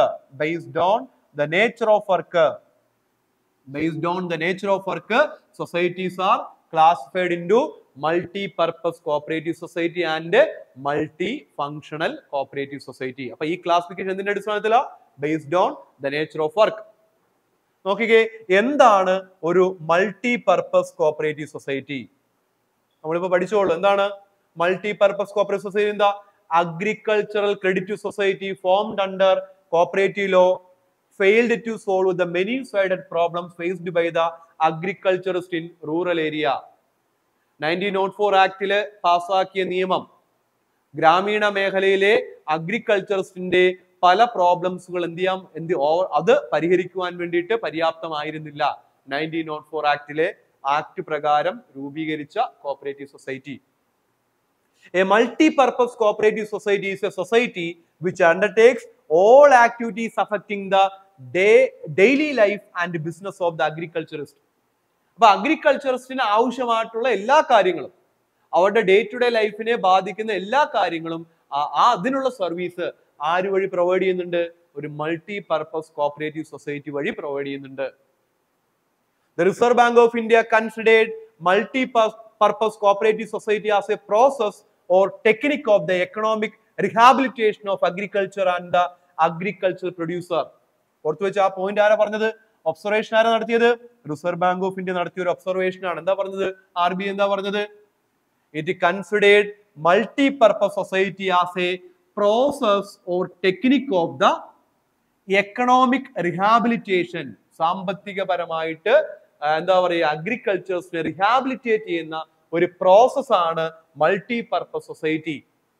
work societies are classified into multi-purpose cooperative society and multi-functional cooperative society. അപ്പൊ ഈ ക്ലാസിഫിക്കേഷൻ എന്തിന്റെ അടിസ്ഥാനത്തിലാ? Based on the nature of work. നോക്കിക്കേ, എന്താണ് ഒരു മൾട്ടി പർപ്പസ് കോപ്പറേറ്റീവ് സൊസൈറ്റി? നമ്മളിപ്പോ പഠിച്ചോളൂ. എന്താണ് മൾട്ടി പർപ്പസ് കോപ്പറേറ്റീവ് സൊസൈറ്റി? എന്താ? Agricultural credit society formed under cooperative law failed to solve the many-sided problems faced by the agriculturist in rural area. 1904 ആക്ടില് പാസ്സാക്കിയ നിയമം ഗ്രാമീണ മേഖലയിലെ അഗ്രികൾച്ചറിസ്റ്റിന്റെ പല പ്രോബ്ലംസുകൾ അത് പരിഹരിക്കുവാൻ വേണ്ടിയിട്ട് പര്യാപ്തമായിരുന്നില്ല. 1904 ആക്ടിലെ ആക്ട് പ്രകാരം രൂപീകരിച്ച cooperative society. A multi-purpose cooperative society is a society which undertakes all activities affecting the daily life and business of the agriculturist. അപ്പൊ അഗ്രികൾച്ചറിസ്റ്റിന് ആവശ്യമായിട്ടുള്ള എല്ലാ കാര്യങ്ങളും, അവരുടെ ഡേ ടു ഡേ ലൈഫിനെ ബാധിക്കുന്ന എല്ലാ കാര്യങ്ങളും അതിനുള്ള സർവീസ് ആര് വഴി പ്രൊവൈഡ് ചെയ്യുന്നുണ്ട്? ഒരു മൾട്ടി പർപ്പസ് കോപ്പറേറ്റീവ് സൊസൈറ്റി വഴി പ്രൊവൈഡ് ചെയ്യുന്നുണ്ട്. The Reserve Bank of India considered purpose cooperative society as a process or technique of the economic rehabilitation of agriculture and the agricultural producer. ഓർത്തു വെച്ച ആ point ആരാ പറഞ്ഞത്? Observation ആരാ നടത്തിയത്? Reserve bank of India നടത്തിയ ഒരു ഒബ്സർവേഷൻ ആണ്. എന്താ പറഞ്ഞത്? RBI എന്താ പറഞ്ഞത്? It considered multi-purpose society as a process or technique of the economic rehabilitation. സാമ്പത്തികപരമായിട്ട് എന്താ പറയുക, അഗ്രികൾച്ചേഴ്സിനെ റീഹാബിലിറ്റേറ്റ് ചെയ്യുന്ന ഒരു പ്രോസസ് ആണ് മൾട്ടി പർപ്പസ് സൊസൈറ്റി.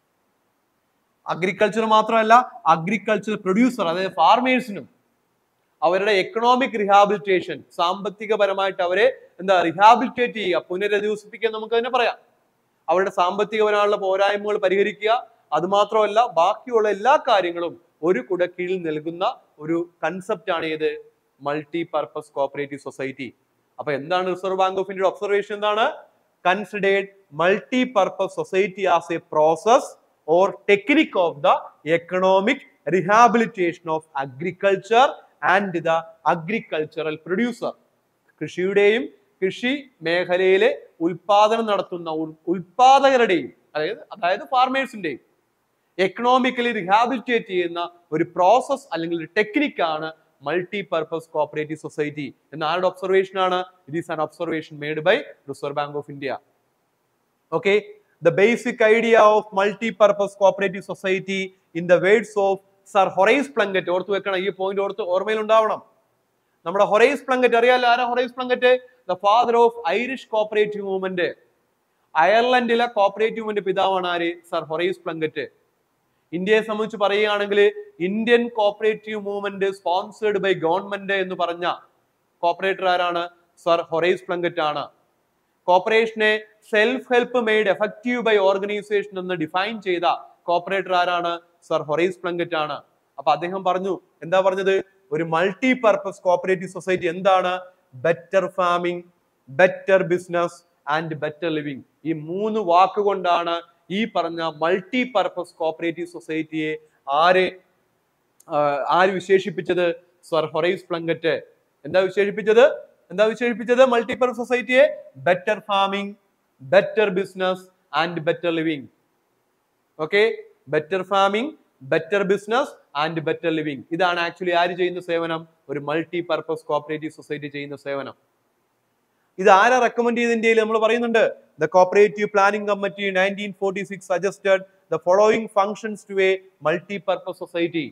അഗ്രികൾച്ചർ മാത്രമല്ല, അഗ്രികൾച്ചർ പ്രൊഡ്യൂസർ അതായത് ഫാർമേഴ്സിനും അവരുടെ എക്കണോമിക് റീഹാബിലിറ്റേഷൻ, സാമ്പത്തികപരമായിട്ട് അവരെ എന്താ റീഹാബിലിറ്റേറ്റ് ചെയ്യുക, പുനരധിവസിപ്പിക്കുക നമുക്ക് തന്നെ പറയാം. അവരുടെ സാമ്പത്തികപരമായുള്ള പോരായ്മകൾ പരിഹരിക്കുക, അതുമാത്രമല്ല ബാക്കിയുള്ള എല്ലാ കാര്യങ്ങളും ഒരു കുടക്കീഴിൽ നൽകുന്ന ഒരു കൺസെപ്റ്റ് ആണ് ഏത്? Multi purpose cooperative society. അപ്പൊ എന്താണ് റിസർവ് ബാങ്ക് ഓഫ് ഇന്ത്യയുടെ ഒബ്സർവേഷൻ? എന്താണ്? Considered multi purpose society as a process or technique of the economic rehabilitation of agriculture and the agricultural producer. കൃഷിയുടെയും കൃഷി മേഖലയിലെ ഉൽപാദനം നടത്തുന്ന ഉൽപാദകരുടെയും അതായത് ഫാർമേഴ്സിന്റെയും എക്കണോമിക്കലി റീഹാബിലിറ്റേറ്റ് ചെയ്യുന്ന ഒരു പ്രോസസ് അല്ലെങ്കിൽ ഒരു ടെക്നിക്കാണ് മൾട്ടി പർപ്പസ് കോപ്പറേറ്റീവ് സൊസൈറ്റി. എന്ന ആരുടെ ഒബ്സർവേഷൻ ആണ്? It is an observation made by reserve bank of India. Okay, the basic idea of multi purpose cooperative society in the words of sir Horace Plunkett. ഓർത്തു വെക്കണം, ഈ point ഓർമ്മയിൽ ഉണ്ടാവണം. നമ്മുടെ Horace Plunkett അറിയാലോ. ആരാ Horace Plunkett? The father of Irish cooperative movement. അയർലൻഡിലെ cooperative movement പിതാവാണ് ആര്? Sir Horace Plunkett. ഇന്ത്യയെ സംബന്ധിച്ച് പറയുകയാണെങ്കിൽ Indian cooperative movement sponsored by government എന്ന് പറഞ്ഞ കോപ്പറേറ്റർ ആരാണ്? സർ ഹൊറൈസ് പ്ലങ്കറ്റ് ആണ്. കോപ്പറേഷനെ self help made effective by organisation എന്ന് ഡിഫൈൻ ചെയ്ത കോപ്പറേറ്റർ ആരാണ്? സർ ഹൊറൈസ് പ്ലങ്കറ്റ് ആണ്. അപ്പൊ അദ്ദേഹം പറഞ്ഞു, എന്താ പറഞ്ഞത്? ഒരു മൾട്ടി പർപ്പസ് കോപ്പറേറ്റീവ് സൊസൈറ്റി എന്താണ്? Better farming, better business and better living. ഈ 3 വാക്കുകൊണ്ടാണ് ഈ പറഞ്ഞ മൾട്ടി പർപ്പസ് കോപ്പറേറ്റീവ് സൊസൈറ്റിയെ ആര് വിശേഷിപ്പിച്ചത്? Sir Horace Plunkett. എന്താ വിശേഷിപ്പിച്ചത് മൾട്ടി പർപ്പസ് സൊസൈറ്റിയെ? Better farming, better business and better living. Okay, better farming, better business and better living. ഇതാണ് ആക്ച്വലി ആര് ചെയ്യുന്ന സേവനം? ഒരു മൾട്ടി പർപ്പസ് കോപ്പറേറ്റീവ് സൊസൈറ്റി ചെയ്യുന്ന സേവനം. ഇത് ആരാ റെക്കമെൻഡ് ചെയ്ത് ഇന്ത്യയിൽ? നമ്മൾ പറയുന്നുണ്ട്, the cooperative planning committee 1946 suggested the following functions to a multi purpose society.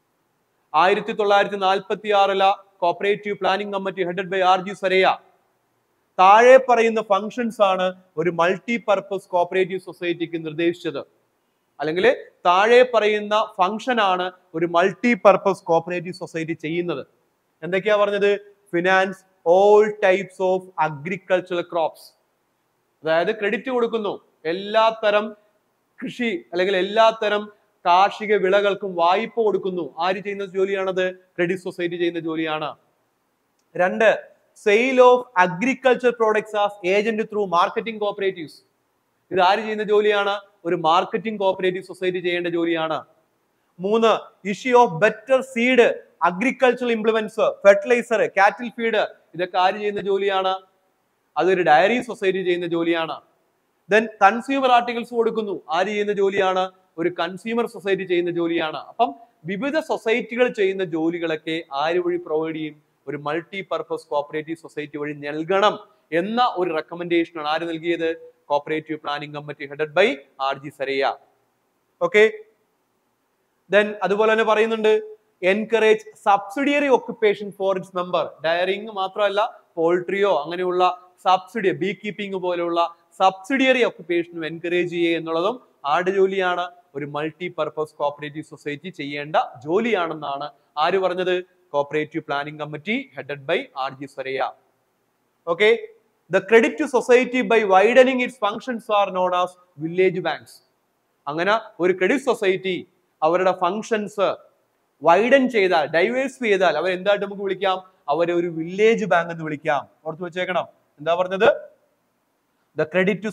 1946 cooperative planning committee headed by RG Saraiya താഴെ പറയുന്ന ഫങ്ഷൻസ് ആണ് ഒരു മൾട്ടി പർപ്പസ് കോപ്പറേറ്റീവ് സൊസൈറ്റിക്ക് നിർദ്ദേശിച്ചത്. അല്ലെങ്കിൽ താഴെ പറയുന്ന ഫങ്ഷൻ ആണ് ഒരു മൾട്ടി പർപ്പസ് കോപ്പറേറ്റീവ് സൊസൈറ്റി ചെയ്യുന്നത്. എന്തൊക്കെയാ പറഞ്ഞത്? Finance all types of agricultural crops. അതായത് ക്രെഡിറ്റ് കൊടുക്കുന്നു എല്ലാത്തരം കൃഷി അല്ലെങ്കിൽ എല്ലാത്തരം കാർഷിക വിളകൾക്കും വായ്പ കൊടുക്കുന്നു. ആര് ചെയ്യുന്ന ജോലിയാണത്? ക്രെഡിറ്റ് സൊസൈറ്റി ചെയ്യുന്ന ജോലിയാണ്. 2, sale of agriculture products as agent through marketing cooperatives. ഇത് ആര് ചെയ്യുന്ന ജോലിയാണ്? ഒരു മാർക്കറ്റിംഗ് കോപ്പറേറ്റീവ് സൊസൈറ്റി ചെയ്യേണ്ട ജോലിയാണ്. 3, issue of better seed, agricultural implements, fertiliser, cattle feed. ഇതൊക്കെ ആര് ചെയ്യുന്ന ജോലിയാണ്? അതൊരു ഡയറി സൊസൈറ്റി ചെയ്യുന്ന ജോലിയാണ്. ദെൻ കൺസ്യൂമർ ആർട്ടിക്കിൾസ് കൊടുക്കുന്നു. ആര് ചെയ്യുന്ന ജോലിയാണ്? ഒരു കൺസ്യൂമർ സൊസൈറ്റി ചെയ്യുന്ന ജോലിയാണ്. അപ്പം വിവിധ സൊസൈറ്റികൾ ചെയ്യുന്ന ജോലികളൊക്കെ ആര് വഴി പ്രൊവൈഡ് ചെയ്യും? ഒരു മൾട്ടി പർപ്പസ് കോപ്പറേറ്റീവ് സൊസൈറ്റി വഴി നൽകണം എന്ന ഒരു റെക്കമെൻഡേഷൻ ആണ് ആര് നൽകിയത്? Cooperative planning committee headed by RG Saraiya. Okay, then അതുപോലെ തന്നെ പറയുന്നുണ്ട്, encourage subsidiary occupation for its member. Dairying മാത്രമല്ല, പോൾട്രിയോ അങ്ങനെയുള്ള സബ്സിഡി, ബീ കീപ്പിംഗ് പോലെയുള്ള സബ്സിഡിയറി ഓക്യുപ്പേഷനും എൻകറേജ് ചെയ്യുക എന്നുള്ളതും ആരുടെ ജോലിയാണ്? ഒരു മൾട്ടി പർപ്പസ് കോപ്പറേറ്റീവ് സൊസൈറ്റി ചെയ്യേണ്ട ജോലിയാണെന്നാണ് ആര് പറഞ്ഞത്? Cooperative planning committee headed by RG Saraiya. Okay, the credit to society by widening its functions are known as village banks. അങ്ങനെ ഒരു ക്രെഡിറ്റ് സൊസൈറ്റി അവരുടെ ഫങ്ഷൻസ് വൈഡൻ ചെയ്താൽ, ഡൈവേഴ്സിഫൈ ചെയ്താൽ അവർ എന്തായിട്ട് നമുക്ക് വിളിക്കാം? അവരെ ഒരു വില്ലേജ് ബാങ്ക് എന്ന് വിളിക്കാം. ഓർത്ത് വെച്ചേക്കണം. എന്താ പറഞ്ഞത്? The credit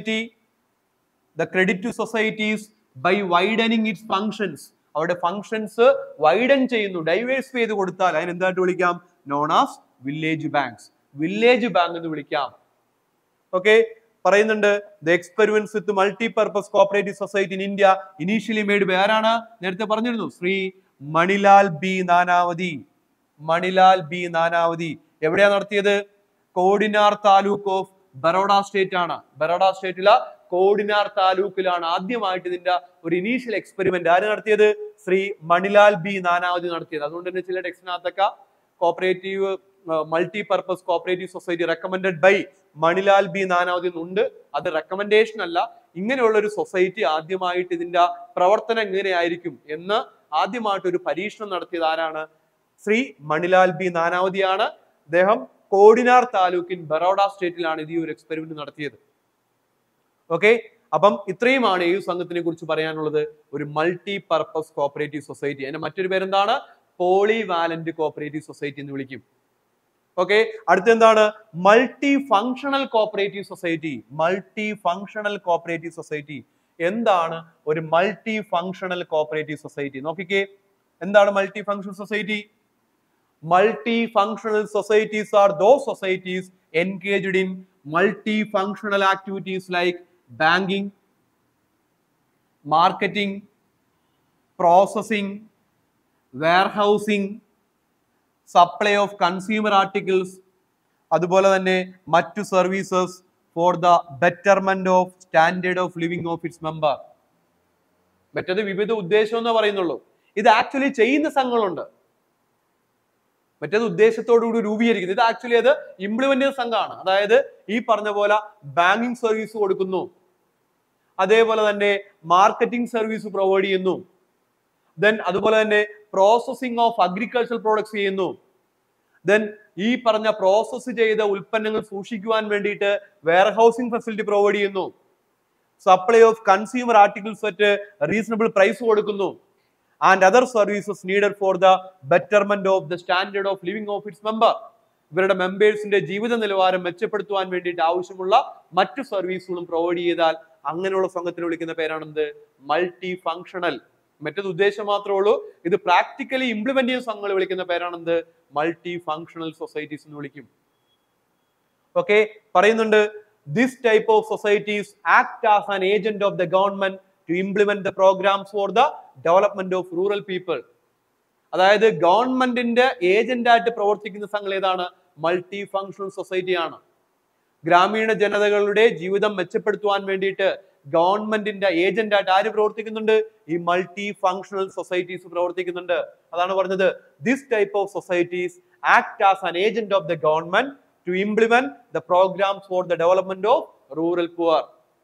to societies by widening its functions. അവരുടെ ഫങ്ഷൻസ് വൈഡൻ ചെയ്യുന്നു, ഡൈവേഴ്സിഫൈ ചെയ്ത് കൊടുത്താൽ അതിന് എന്തായിട്ട് വിളിക്കാം? Known as village banks. Village bank എന്ന് വിളിക്കാം. ഓക്കെ, പറയുന്നുണ്ട് the experiments with multi purpose cooperative society in India initially made by ആരാണ്? നേരത്തെ പറഞ്ഞിരുന്നു, ശ്രീ മണിലാൽ ബി നാനാവതി. മണിലാൽ ബി നാനാവതി എവിടെയാ നടത്തിയത്? കോഡിനാർ താലൂക്ക് ഓഫ് ബറോഡ സ്റ്റേറ്റ് ആണ്. ബറോഡ സ്റ്റേറ്റിലെ കോഡിനാർ താലൂക്കിലാണ് ആദ്യമായിട്ട് ഇതിന്റെ ഒരു ഇനീഷ്യൽ എക്സ്പെരിമെന്റ് ആര് നടത്തിയത്? ശ്രീ മണിലാൽ ബി നാനാവതി നടത്തിയത്. അതുകൊണ്ട് തന്നെ ചില ടെക്സ്റ്റിനകത്തൊക്കെ cooperative multi purpose cooperative society recommended by Manilal B Nanavati എന്നുണ്ട്. അത് റെക്കമെൻഡേഷൻ അല്ല. ഇങ്ങനെയുള്ള ഒരു സൊസൈറ്റി ആദ്യമായിട്ട് ഇതിന്റെ പ്രവർത്തനം എങ്ങനെയായിരിക്കും എന്ന് ആദ്യമായിട്ട് ഒരു പരീക്ഷണം നടത്തിയത് ആരാണ്? ശ്രീ മണിലാൽ ബി നാനാവതിയാണ്. അദ്ദേഹം കോഡിനാർ താലൂക്കിൻ ബറോഡ സ്റ്റേറ്റിലാണ് ഇത് ഈ ഒരു എക്സ്പെരിമെന്റ് നടത്തിയത്. ഓക്കെ, അപ്പം ഇത്രയുമാണ് ഈ സംഘത്തിനെ കുറിച്ച് പറയാനുള്ളത്. ഒരു മൾട്ടി പർപ്പസ് കോപ്പറേറ്റീവ് സൊസൈറ്റി. അതിന്റെ മറ്റൊരു പേരെന്താണ്? പോളിവാലന്റ് കോപ്പറേറ്റീവ് സൊസൈറ്റി എന്ന് വിളിക്കും. ഓക്കെ, അടുത്ത എന്താണ്? Multi functional cooperative society. Multi functional cooperative society എന്താണ്? ഒരു മൾട്ടി ഫങ്ഷണൽ കോപ്പറേറ്റീവ് സൊസൈറ്റി നോക്കിക്കേ. എന്താണ് multi functional society? Multifunctional societies are those societies engaged in multifunctional activities like banking, marketing, processing, warehousing, supply of consumer articles, അതുപോലെ തന്നെ മറ്റു services for the betterment of standard of living of its member. മറ്റത് വിവിധ ഉദ്ദേശം എന്ന് പറയുന്നുള്ളൂ. ഇത് actually ചെയ്യുന്ന സംഘങ്ങളുണ്ട്. മറ്റേത് ഉദ്ദേശത്തോടുകൂടി രൂപീകരിക്കുന്നത്. ഇത് ആക്ച്വലി അത് ഇംപ്ലിമെന്റ് ചെയ്യുന്ന സംഘമാണ്. അതായത് ഈ പറഞ്ഞ പോലെ ബാങ്കിങ് സർവീസ് കൊടുക്കുന്നു, അതേപോലെ തന്നെ മാർക്കറ്റിംഗ് സർവീസ് പ്രൊവൈഡ് ചെയ്യുന്നു, ദെൻ അതുപോലെ തന്നെ പ്രോസസിംഗ് ഓഫ് അഗ്രികൾച്ചർ പ്രോഡക്ട്സ് ചെയ്യുന്നു, ദെൻ ഈ പറഞ്ഞ പ്രോസസ് ചെയ്ത ഉൽപ്പന്നങ്ങൾ സൂക്ഷിക്കുവാൻ വേണ്ടിയിട്ട് വെയർഹൗസിംഗ് ഫെസിലിറ്റി പ്രൊവൈഡ് ചെയ്യുന്നു, supply of consumer articles at reasonable price കൊടുക്കുന്നു, and other services needed for the betterment of the standard of living of its member. ഇവരുടെ മെമ്പേഴ്സിന്റെ ജീവിത നിലവാരം മെച്ചപ്പെടുത്തുവാൻ വേണ്ടിയിട്ട് ആവശ്യമുള്ള മറ്റു സർവീസുകളും പ്രൊവൈഡ് ചെയ്താൽ അങ്ങനെയുള്ള സംഘത്തിന് വിളിക്കുന്ന പേരാണെന്ത്? Multi functional. മറ്റൊരു ഉദ്ദേശം മാത്രമേ ഉള്ളൂ, ഇത് പ്രാക്ടിക്കലി ഇംപ്ലിമെന്റ് ചെയ്യുന്ന സംഘങ്ങൾ വിളിക്കുന്ന പേരാണെന്ത്? മൾട്ടി ഫങ്ഷണൽ സൊസൈറ്റീസ് എന്ന് വിളിക്കും. ഓക്കെ, പറയുന്നുണ്ട് this type of societies act as an agent of the government to implement the programs for the development of rural people. അതായത് ഗവൺമെന്റിന്റെ ഏജന്റ് ആയിട്ട് പ്രവർത്തിക്കുന്ന സംഘം ഏതാണ്? മൾട്ടി ഫങ്ഷണൽ സൊസൈറ്റി ആണ്. ഗ്രാമീണ ജനതകളുടെ ജീവിതം മെച്ചപ്പെടുത്തുവാൻ വേണ്ടിയിട്ട് ഗവൺമെന്റിന്റെ ഏജന്റ് ആയിട്ട് ആര് പ്രവർത്തിക്കുന്നുണ്ട്? ഈ മൾട്ടി ഫങ്ഷണൽ സൊസൈറ്റീസ് പ്രവർത്തിക്കുന്നുണ്ട്. അതാണ് പറഞ്ഞത് this type of societies act as an agent of the government to implement the programmes for the development of rural poor.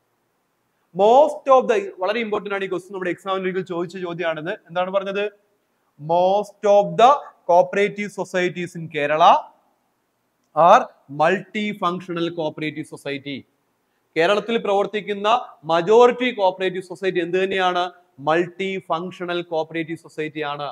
Most of the, വളരെ ഇമ്പോർട്ടന്റ് ആണ് ഈ ക്വസ്റ്റ്യൻ, നമ്മുടെ എക്സാമിൽ ചോദിച്ച ചോദ്യമാണിത്. എന്താണ് പറഞ്ഞത്? Most of the cooperative societies in Kerala are multi functional cooperative society. കേരളത്തിൽ പ്രവർത്തിക്കുന്ന മജോറിറ്റി കോപ്പറേറ്റീവ് സൊസൈറ്റി എന്ത് തന്നെയാണ്? മൾട്ടി ഫങ്ഷണൽ കോപ്പറേറ്റീവ് സൊസൈറ്റി ആണ്.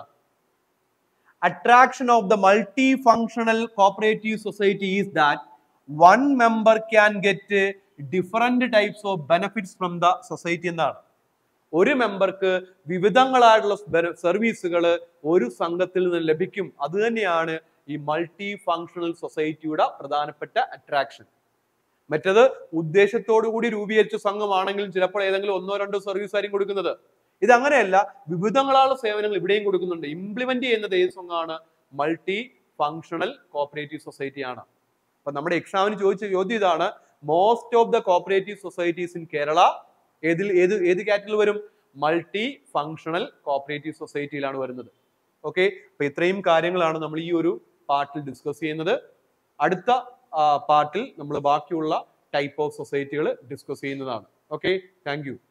Attraction of the multifunctional cooperative society is that one member can get different types of benefits from the society എന്നാണ്. ഒരു മെമ്പർക്ക് വിവിധങ്ങളായിട്ടുള്ള സർവീസുകൾ ഒരു സംഘത്തിൽ നിന്ന് ലഭിക്കും. അത് തന്നെയാണ് ഈ മൾട്ടി ഫങ്ഷണൽ സൊസൈറ്റിയുടെ പ്രധാനപ്പെട്ട അട്രാക്ഷൻ. മറ്റത് ഉദ്ദേശത്തോടു കൂടി രൂപീകരിച്ച സംഘമാണെങ്കിലും ചിലപ്പോൾ ഏതെങ്കിലും ഒന്നോ രണ്ടോ സർവീസ് ആയിരിക്കും കൊടുക്കുന്നത്. ഇത് അങ്ങനെയല്ല, വിവിധങ്ങളായുള്ള സേവനങ്ങൾ ഇവിടെയും കൊടുക്കുന്നുണ്ട്. ഇംപ്ലിമെന്റ് ചെയ്യുന്നത് ഏത് സംഘമാണ്? മൾട്ടി ഫങ്ഷണൽ കോപ്പറേറ്റീവ് സൊസൈറ്റി ആണ്. അപ്പൊ നമ്മുടെ എക്സാമിന് ചോദിച്ച ചോദ്യം ഇതാണ്, most of the cooperative societies in Kerala ഏത് കാറ്റഗറിയിൽ വരും? മൾട്ടി ഫങ്ഷണൽ കോപ്പറേറ്റീവ് സൊസൈറ്റിയിലാണ് വരുന്നത്. ഓക്കെ, അപ്പൊ ഇത്രയും കാര്യങ്ങളാണ് നമ്മൾ ഈ ഒരു പാർട്ടിൽ ഡിസ്കസ് ചെയ്യുന്നത്. അടുത്ത പാർട്ടിൽ നമ്മൾ ബാക്കിയുള്ള ടൈപ്പ് ഓഫ് സൊസൈറ്റികൾ ഡിസ്കസ് ചെയ്യുന്നതാണ്. Okay, thank U.